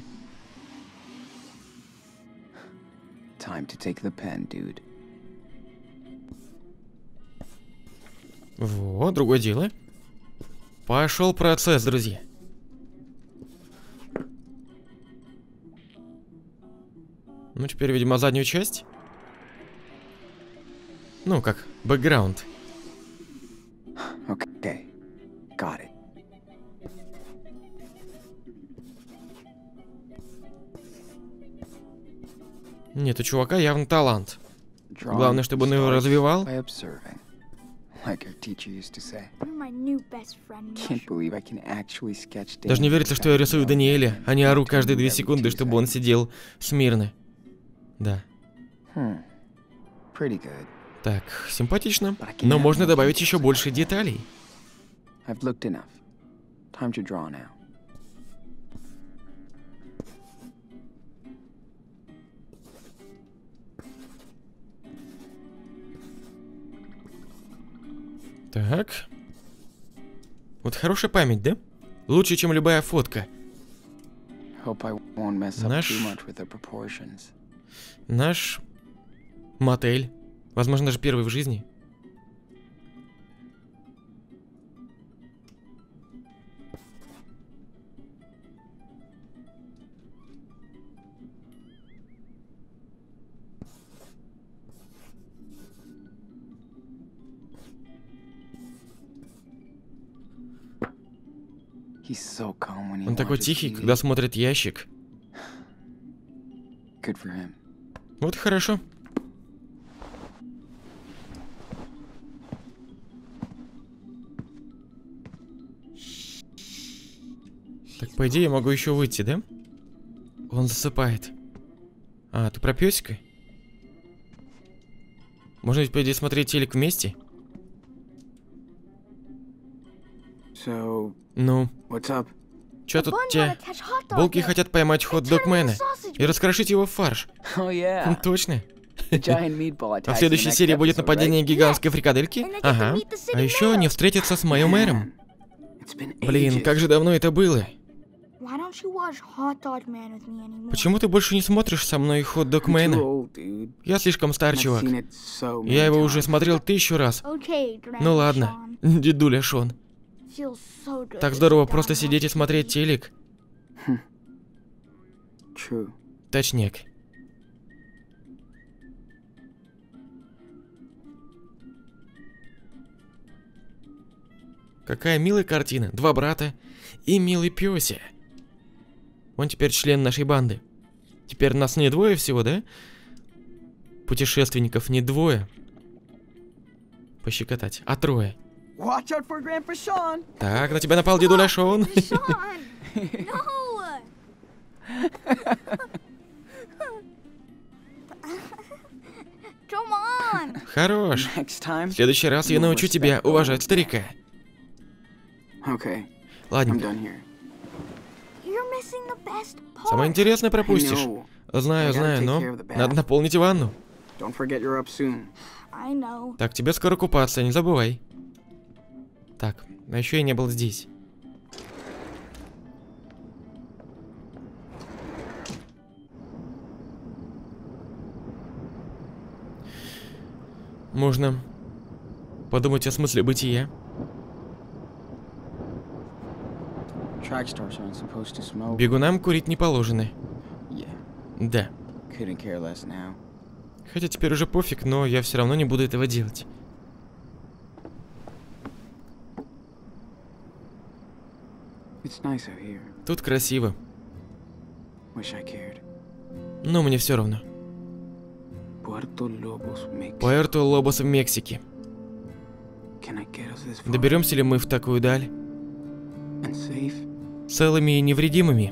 Вот, другое дело. Пошел процесс, друзья. Ну, теперь, видимо, заднюю часть. Ну, как бэкграунд. Okay. Got it. Нет, у чувака явно талант. Главное, чтобы он его развивал. Даже не верится, что я рисую Даниэля, а не ору каждые две секунды, чтобы он сидел смирно. Да. Так, симпатично. Но можно добавить еще больше деталей. Так. Вот хорошая память, да? Лучше, чем любая фотка. Наш... Наш... мотель. Возможно, даже первый в жизни. Он такой тихий, когда смотрит ящик. Вот и хорошо. Так, по идее, я могу еще выйти, да? Он засыпает. А, ты про пёсика? Можно ведь, по идее, смотреть телек вместе? Ну, чё тут те? Волки хотят поймать хот-догмена и раскрошить его в фарш. Точно? А в следующей серии будет нападение гигантской фрикадельки? Ага. А еще они встретятся с моим мэром. Блин, как же давно это было. Почему ты больше не смотришь со мной Хот-дог Мэна? Я слишком стар, чувак. Я его уже смотрел тысячу раз. Ну ладно, дедуля Шон. Так здорово просто сидеть и смотреть телек. Точняк. Какая милая картина. Два брата и милый пёся. Он теперь член нашей банды. Теперь нас не двое всего, да? Путешественников не двое. Пощекотать, а трое. Так, на тебя напал дедуля Шон. Хорош. В следующий раз я научу тебя уважать старика. Ладненько. Самое интересное пропустишь. Знаю, знаю, но надо наполнить ванну. Так, тебе скоро купаться, не забывай. Так, а еще я не был здесь. Можно подумать о смысле бытия. Бегунам курить не положено. Да. Хотя теперь уже пофиг, но я все равно не буду этого делать. Тут красиво. Но мне все равно. Пуэрто Лобос в Мексике. Доберемся ли мы в такую даль? Целыми и невредимыми.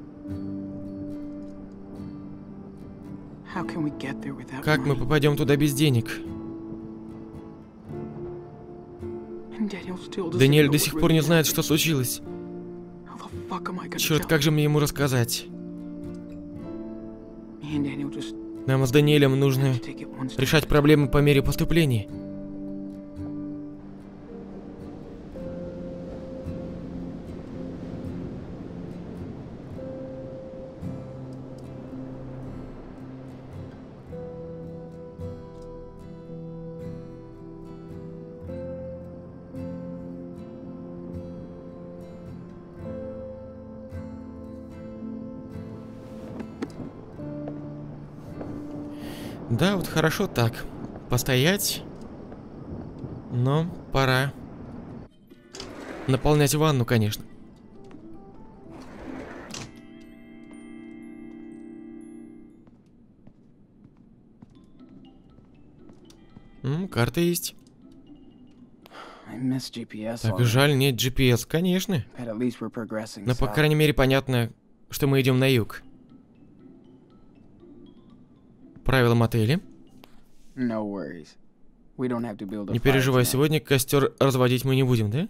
Как мы попадем туда без денег? Даниэль до сих пор не знает, что случилось. Черт, как же мне ему рассказать? Нам с Даниэлем нужно решать проблемы по мере поступления. Да, вот хорошо так. Постоять. Но пора наполнять ванну, конечно. М, карта есть. Так, жаль, нет джи пи эс, конечно. Но, по крайней мере, понятно, что мы идем на юг. Правила мотеля. Не переживай, сегодня костер разводить мы не будем, да?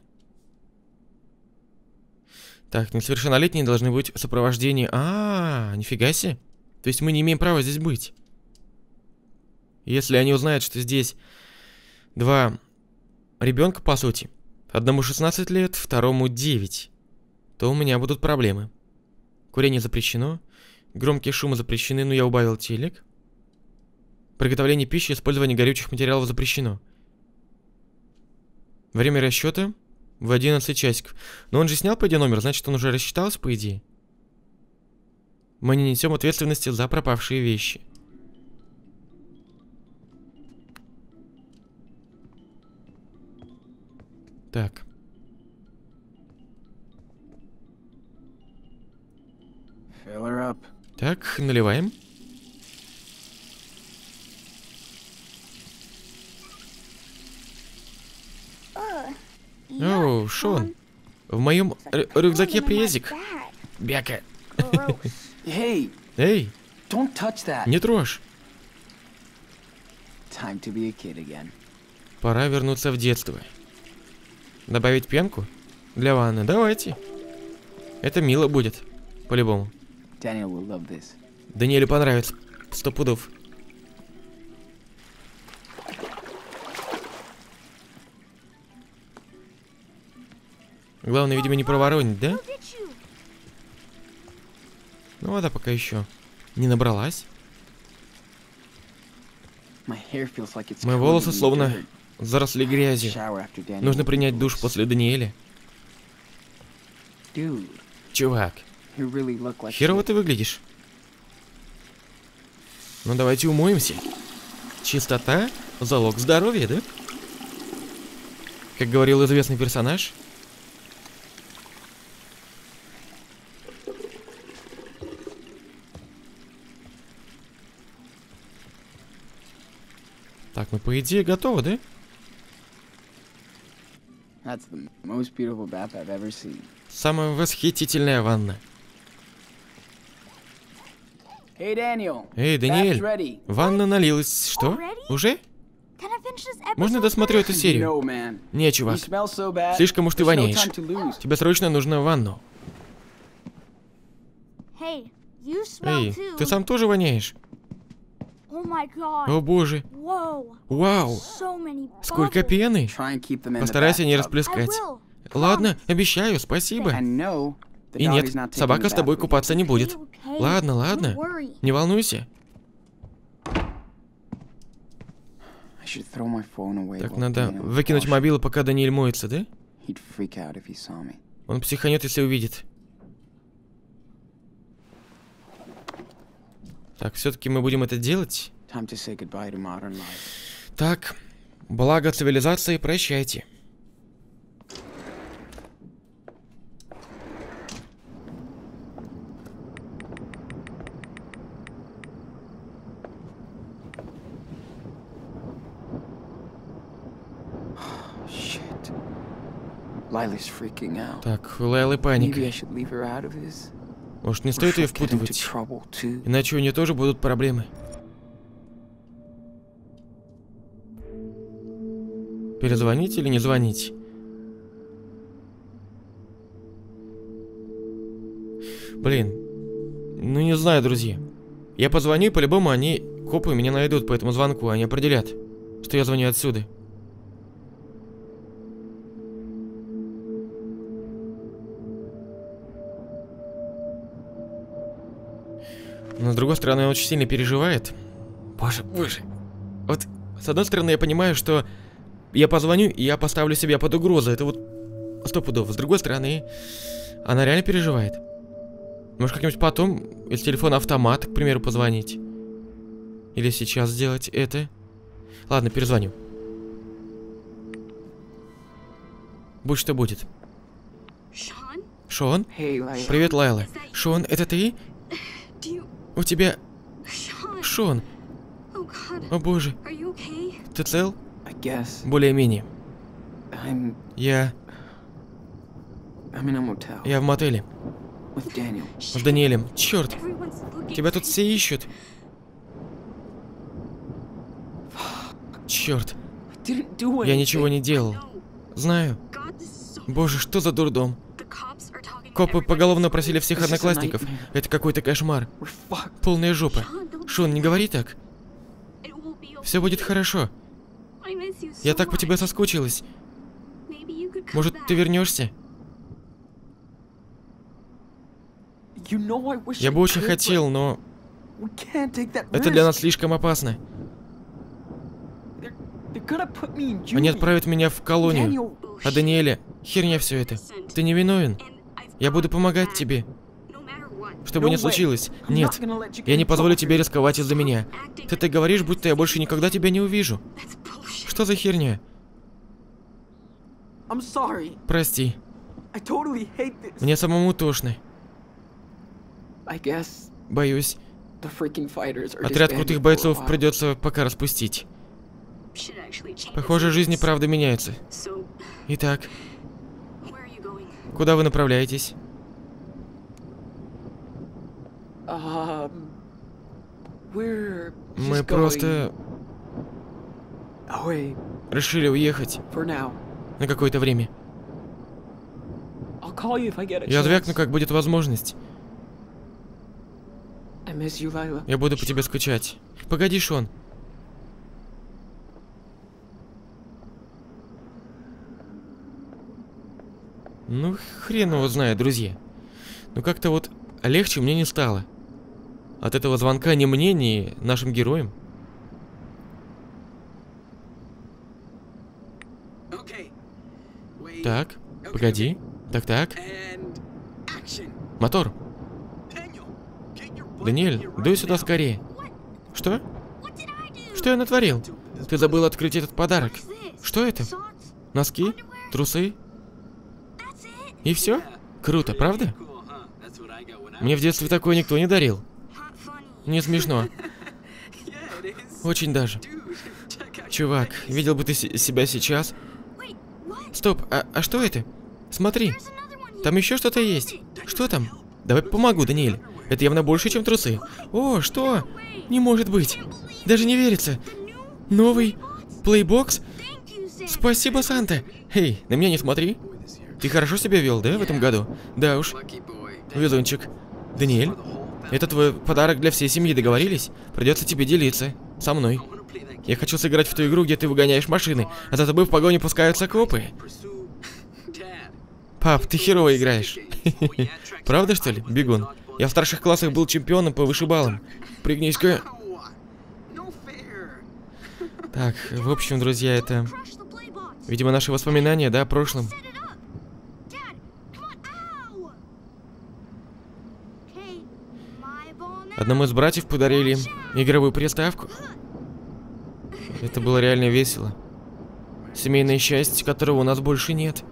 Так, несовершеннолетние должны быть в сопровождении. А, нифига себе. То есть мы не имеем права здесь быть. Если они узнают, что здесь два ребенка, по сути, одному шестнадцать лет, второму девять, то у меня будут проблемы. Курение запрещено, громкие шумы запрещены, но я убавил телек. Приготовление пищи и использование горючих материалов запрещено. Время расчета в одиннадцать часиков. Но он же снял, по идее, номер, значит, он уже рассчитался, по идее. Мы не несем ответственности за пропавшие вещи. Так. Так, наливаем. О, Шон. В моем рю рюкзаке презик. Бяка. Эй, не трожь. Пора вернуться в детство. Добавить пенку для ванны? Давайте. Это мило будет, по-любому. Даниэлю понравится, сто пудов. Главное, видимо, не проворонить, да? Ну, вода пока еще не набралась. Мои волосы словно заросли грязью. Нужно принять душ после Даниэля. Чувак, херово ты выглядишь. Ну, давайте умоемся. Чистота — залог здоровья, да? Как говорил известный персонаж. Так, ну по идее готово, да? Самая восхитительная ванна. Эй, Даниэль, ванна налилась. Что? Уже? Можно досмотрю эту серию? Не, чувак. Слишком уж ты воняешь. Тебе срочно нужно в ванну. Эй, ты сам тоже воняешь? О боже. Вау. Сколько пены. Постарайся не расплескать. Ладно, обещаю, спасибо. И нет, собака с тобой купаться не будет. Ладно, ладно. Не волнуйся. Так, надо выкинуть мобилу, пока Даниэль моется, да? Он психанет, если увидит. Так, все-таки мы будем это делать. Так, благо цивилизации, прощайте. Так, у Лайлы паника. Может, не стоит ее впутывать? Иначе у нее тоже будут проблемы. Перезвонить или не звонить? Блин. Ну не знаю, друзья. Я позвоню, и по-любому они, копы, меня найдут по этому звонку. Они определят, что я звоню отсюда. Но с другой стороны, он очень сильно переживает. Боже, боже. Вот, с одной стороны, я понимаю, что я позвоню, и я поставлю себя под угрозу. Это вот сто пудов. С другой стороны, она реально переживает. Может, как-нибудь потом из телефона автомата, к примеру, позвонить. Или сейчас сделать это. Ладно, перезвоню. Будь что будет. Шон? Привет, Лайла. Шон, это ты? У тебя... Шон. О боже. Ты цел? Более-менее. Я... Я в мотеле. С Даниэлем. Черт. Тебя тут все ищут. Черт. Я ничего не делал. Знаю. Боже, что за дурдом. Копы поголовно просили всех одноклассников. Это какой-то кошмар. Полная жопа. Шон, не говори так. Все будет хорошо. Я так по тебе соскучилась. Может, ты вернешься? Я бы очень хотел, но... Это для нас слишком опасно. Они отправят меня в колонию. А Даниэля, херня все это. Ты не виновен. Я буду помогать тебе. Что бы ни случилось. Нет, я не позволю тебе рисковать из-за меня. Ты так говоришь, будто я больше никогда тебя не увижу. Что за херня? Прости. Мне самому тошно. Боюсь. Отряд крутых бойцов придется пока распустить. Похоже, жизнь и правда меняется. Итак, куда вы направляетесь? Мы просто решили уехать на какое-то время. Я звякну, как будет возможность. Я буду по тебе скучать. Погоди, Шон. Ну, хрен его знает, друзья. Ну, как-то вот легче мне не стало. От этого звонка ни мне, ни нашим героям. Так, погоди. Так-так. Мотор. Даниэль, дуй сюда скорее. Что? Что я натворил? Ты забыл открыть этот подарок. Что это? Носки? Трусы? И все? Круто, правда? Мне в детстве такое никто не дарил. Не смешно. Очень даже. Чувак, видел бы ты себя сейчас? Стоп, а, а что это? Смотри, там еще что-то есть. Что там? Давай помогу, Даниэль. Это явно больше, чем трусы. О, что? Не может быть. Даже не верится. Новый плейбокс? Спасибо, Санта. Эй, на меня не смотри. Ты хорошо себя вел, да, в этом году? Да уж. Везунчик. Даниэль, это твой подарок для всей семьи, договорились? Придется тебе делиться. Со мной. Я хочу сыграть в ту игру, где ты выгоняешь машины, а за тобой в погоне пускаются копы. Пап, ты херово играешь. Правда, что ли, бегун? Я в старших классах был чемпионом по вышибалам. Пригнись-ка. Так, в общем, друзья, это... Видимо, наши воспоминания, да, о прошлом. Одному из братьев подарили игровую приставку. Это было реально весело. Семейное счастье, которого у нас больше нет.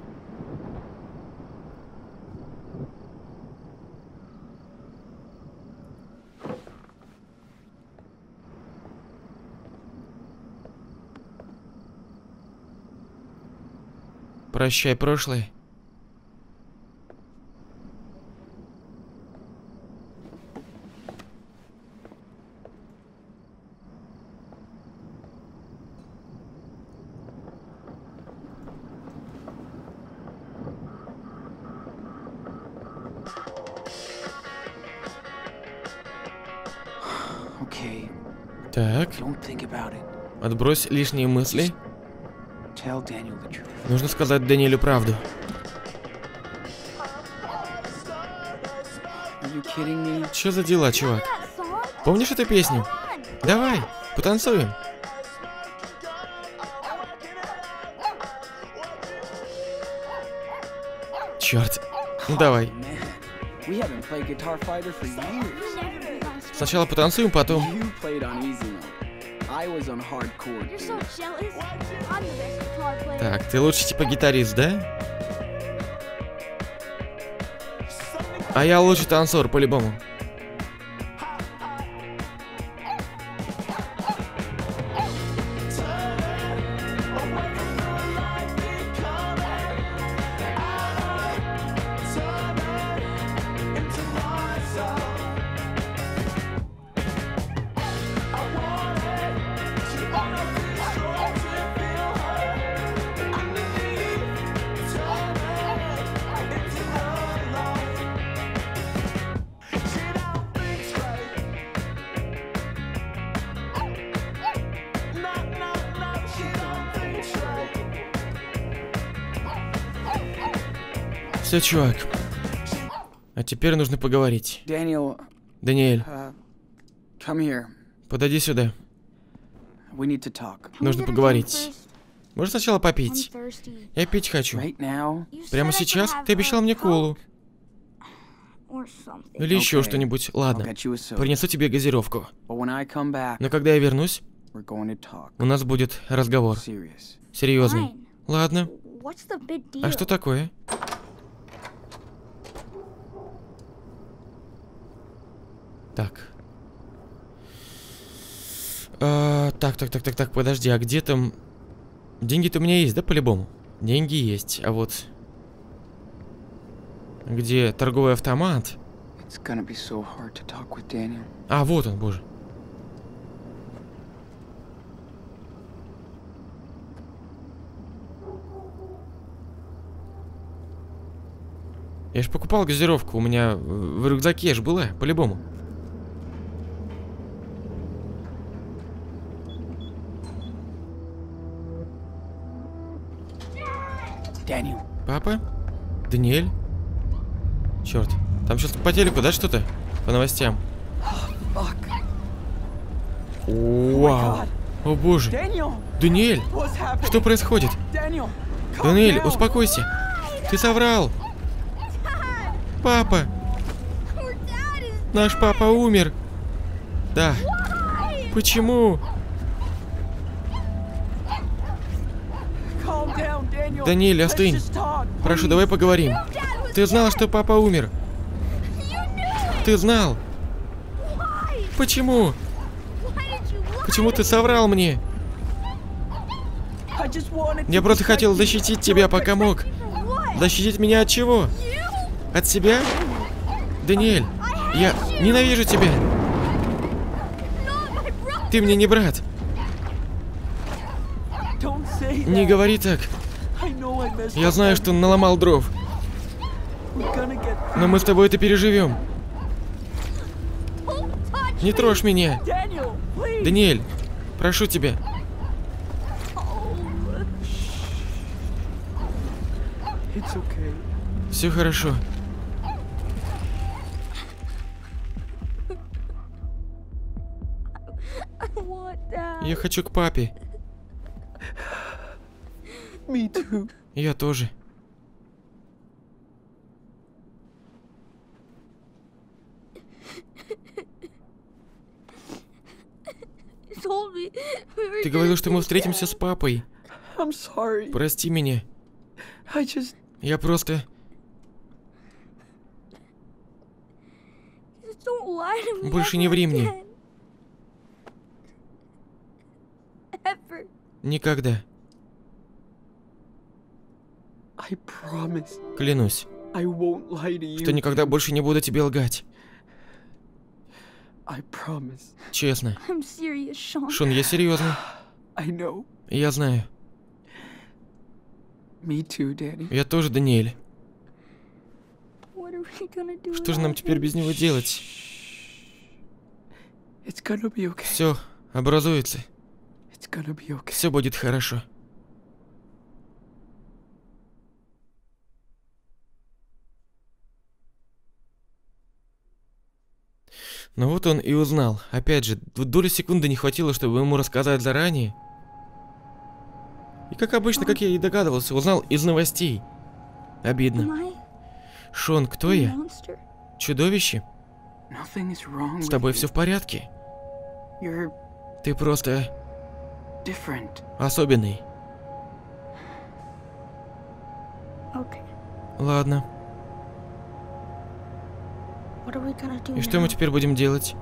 Прощай, прошлое. Так. Отбрось лишние мысли. Нужно сказать Даниэлю правду. Что за дела, чувак? Помнишь эту песню? Давай, потанцуем. Черт. Ну давай. Сначала потанцуем, потом... Так, ты лучше типа гитарист, да? А я лучший танцор, по-любому. Все, чувак. А теперь нужно поговорить. Даниэль. Uh, подойди сюда. Нужно поговорить. Можно сначала попить? Я пить хочу. Прямо сейчас? Ты обещал мне колу. Или еще что-нибудь. Ладно. Принесу тебе газировку. Но когда я вернусь, у нас будет разговор. Серьезный. Ладно. А что такое? Так. А, так, так, так, так, так, подожди, а где там... Деньги-то у меня есть, да, по-любому? Деньги есть, а вот... Где торговый автомат? So а, вот он, боже. Я ж покупал газировку, у меня в рюкзаке ж была, по-любому. Папа? Даниэль? Черт. Там сейчас по телеку, да, что-то? По новостям. Вау. О боже. Даниэль! Что происходит? Даниэль, успокойся. Ты соврал. Папа. Наш папа умер. Да. Почему? Даниэль, остынь. Прошу, давай поговорим. Ты знал, что папа умер. Ты знал. Почему? Почему ты соврал мне? Я просто хотел защитить тебя, пока мог. Защитить меня от чего? От себя? Даниэль, я ненавижу тебя. Ты мне не брат. Не говори так. Я знаю, что наломал дров. Но мы с тобой это переживем. Не трожь меня. Даниэль, прошу тебя. Все хорошо. Я хочу к папе. Я тоже. Ты говорил, что мы встретимся с папой. Прости меня. Я просто... Больше не ври мне. Никогда. Клянусь, что никогда больше не буду тебе лгать. Честно. Шон, я серьезно. Я знаю. Я тоже, Даниэль. Что же нам теперь без него делать? Все образуется. Все будет хорошо. Ну вот он и узнал. Опять же, доли секунды не хватило, чтобы ему рассказать заранее. И как обычно, как я и догадывался, узнал из новостей. Обидно. Шон, кто я? Чудовище? С тобой все в порядке? Ты просто... особенный. Ладно. И что мы теперь будем делать?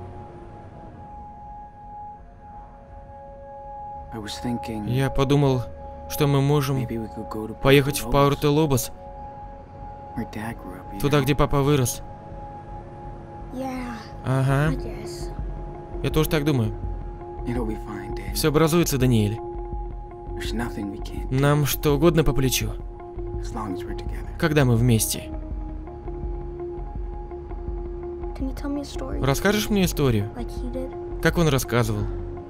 Я подумал, что мы можем поехать в Пауэрто-Лобос. Туда, где папа вырос. Ага. Я тоже так думаю. Все образуется, Даниэль. Нам что угодно по плечу. Когда мы вместе. Расскажешь мне историю? Как он рассказывал?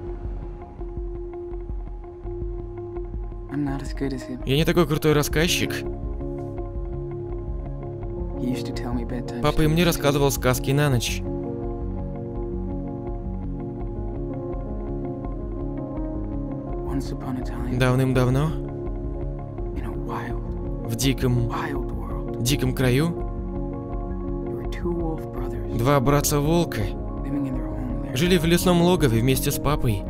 Я не такой крутой рассказчик. Папа и мне рассказывал сказки на ночь. Давным-давно, в диком, диком краю, два братца-волка жили в лесном логове вместе с папой.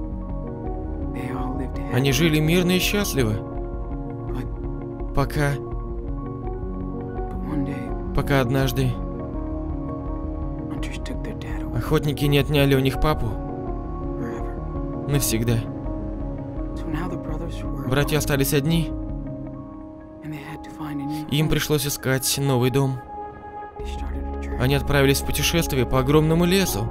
Они жили мирно и счастливо, пока... Пока однажды охотники не отняли у них папу навсегда. Братья остались одни, и им пришлось искать новый дом. Они отправились в путешествие по огромному лесу.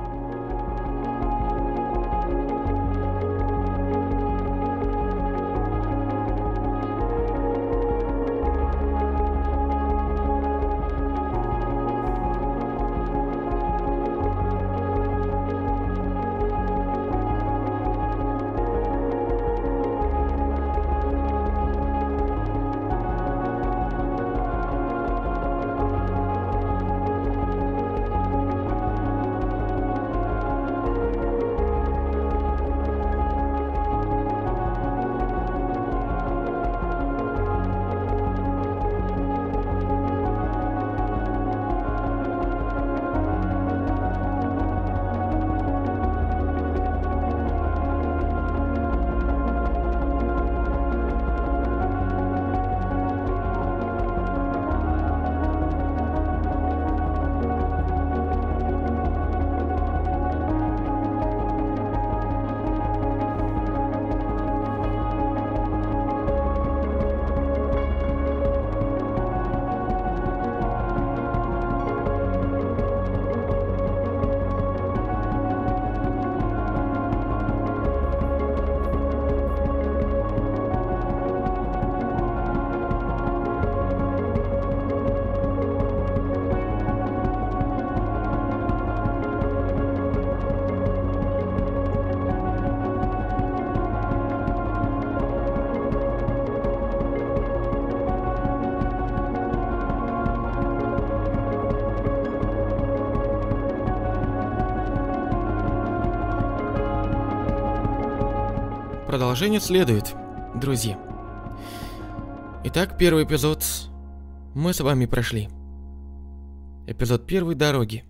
продолжение следует, друзья. Итак, первый эпизод мы с вами прошли. Эпизод первый «Дороги».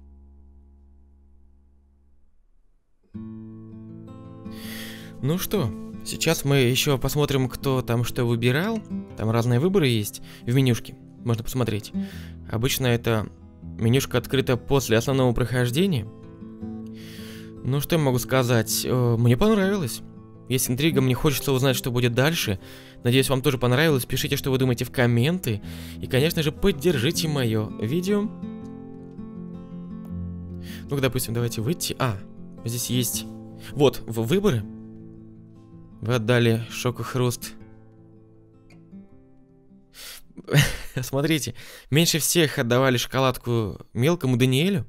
Ну что, сейчас мы еще посмотрим, кто там что выбирал. Там разные выборы есть в менюшке, можно посмотреть. Обычно это менюшка открыта после основного прохождения. Ну что я могу сказать, мне понравилось. Есть интрига, мне хочется узнать, что будет дальше. Надеюсь, вам тоже понравилось. Пишите, что вы думаете в комменты. И, конечно же, поддержите мое видео. Ну, допустим, давайте выйти. А, здесь есть... Вот, в выборы. Вы отдали Шокохруст. Смотрите, меньше всех отдавали шоколадку мелкому Даниэлю.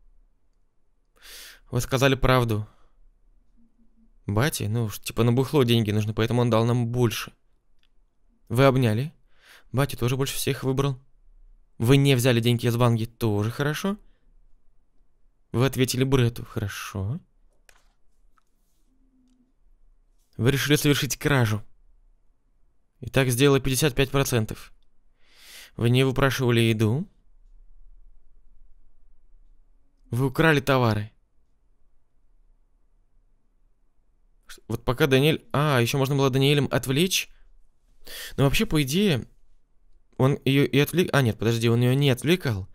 Вы сказали правду. Бате, ну, типа на бухло деньги нужны, поэтому он дал нам больше. Вы обняли. Батя тоже больше всех выбрал. Вы не взяли деньги из банки, тоже хорошо. Вы ответили Брету, хорошо. Вы решили совершить кражу. И так сделало пятьдесят пять процентов. Вы не выпрашивали еду. Вы украли товары. Вот пока Даниэль... А, еще можно было Даниэлем отвлечь. Но вообще, по идее, он ее и отвлек... А, нет, подожди, он ее не отвлекал.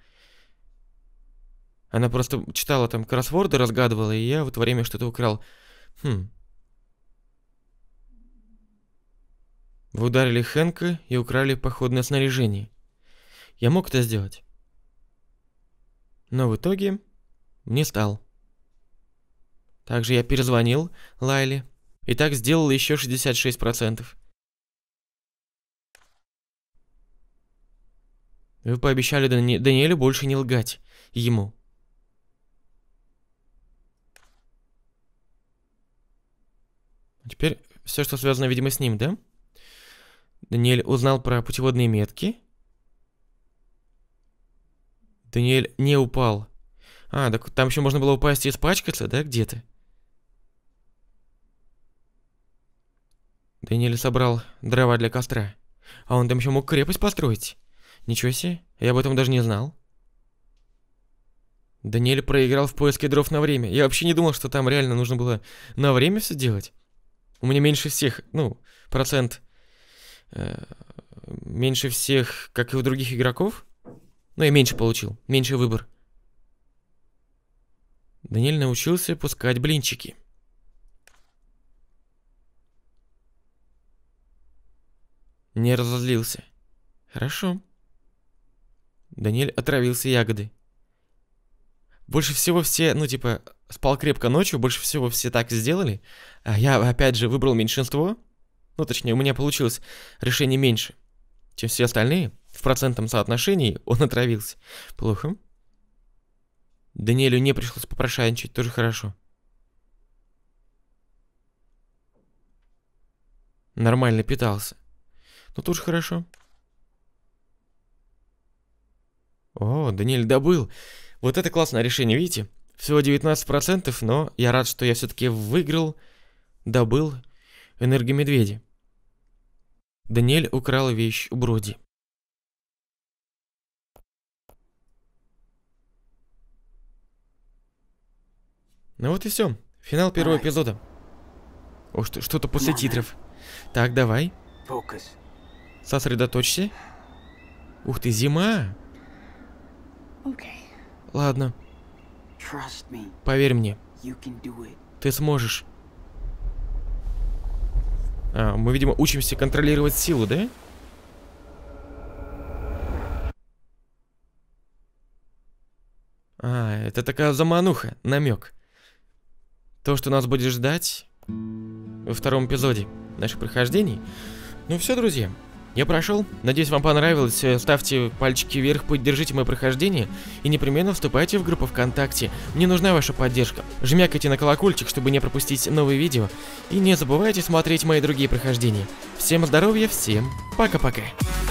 Она просто читала там кроссворды, разгадывала, и я в это время что-то украл. Хм. Вы ударили Хэнка и украли походное снаряжение. Я мог это сделать. Но в итоге не стал. Также я перезвонил Лайле. И так сделал еще шестьдесят шесть процентов. Вы пообещали Дани... Даниэлю больше не лгать ему. А теперь все, что связано, видимо, с ним, да? Даниэль узнал про путеводные метки. Даниэль не упал. А, так там еще можно было упасть и испачкаться, да, где-то? Даниэль собрал дрова для костра. А он там еще мог крепость построить. Ничего себе, я об этом даже не знал. Даниэль проиграл в поиске дров на время. Я вообще не думал, что там реально нужно было на время все делать. У меня меньше всех, ну, процент... Э, меньше всех, как и у других игроков. Ну, я меньше получил, меньше выбор. Даниэль научился пускать блинчики. Не разозлился. Хорошо. Даниэль отравился ягодой. Больше всего все, ну типа, спал крепко ночью, больше всего все так сделали. А я, опять же, выбрал меньшинство. Ну, точнее, у меня получилось решение меньше, чем все остальные. В процентном соотношении он отравился. Плохо. Даниэлю не пришлось попрошайничать, тоже хорошо. Нормально питался. Ну, тоже хорошо. О, Даниэль добыл. Вот это классное решение, видите? Всего девятнадцать процентов, но я рад, что я все-таки выиграл, добыл энергию медведя. Даниэль украл вещь у Броди. Ну вот и все. Финал первого эпизода. О, что, что-то после титров. Так, давай. Сосредоточься. Ух ты, зима. Ладно. Поверь мне. Ты сможешь. А, мы, видимо, учимся контролировать силу, да? А, это такая замануха, намек. То, что нас будет ждать во втором эпизоде наших прохождений. Ну все, друзья, я прошел. Надеюсь, вам понравилось. Ставьте пальчики вверх, поддержите мое прохождение. И непременно вступайте в группу ВКонтакте. Мне нужна ваша поддержка. Жмякайте на колокольчик, чтобы не пропустить новые видео. И не забывайте смотреть мои другие прохождения. Всем здоровья, всем пока-пока.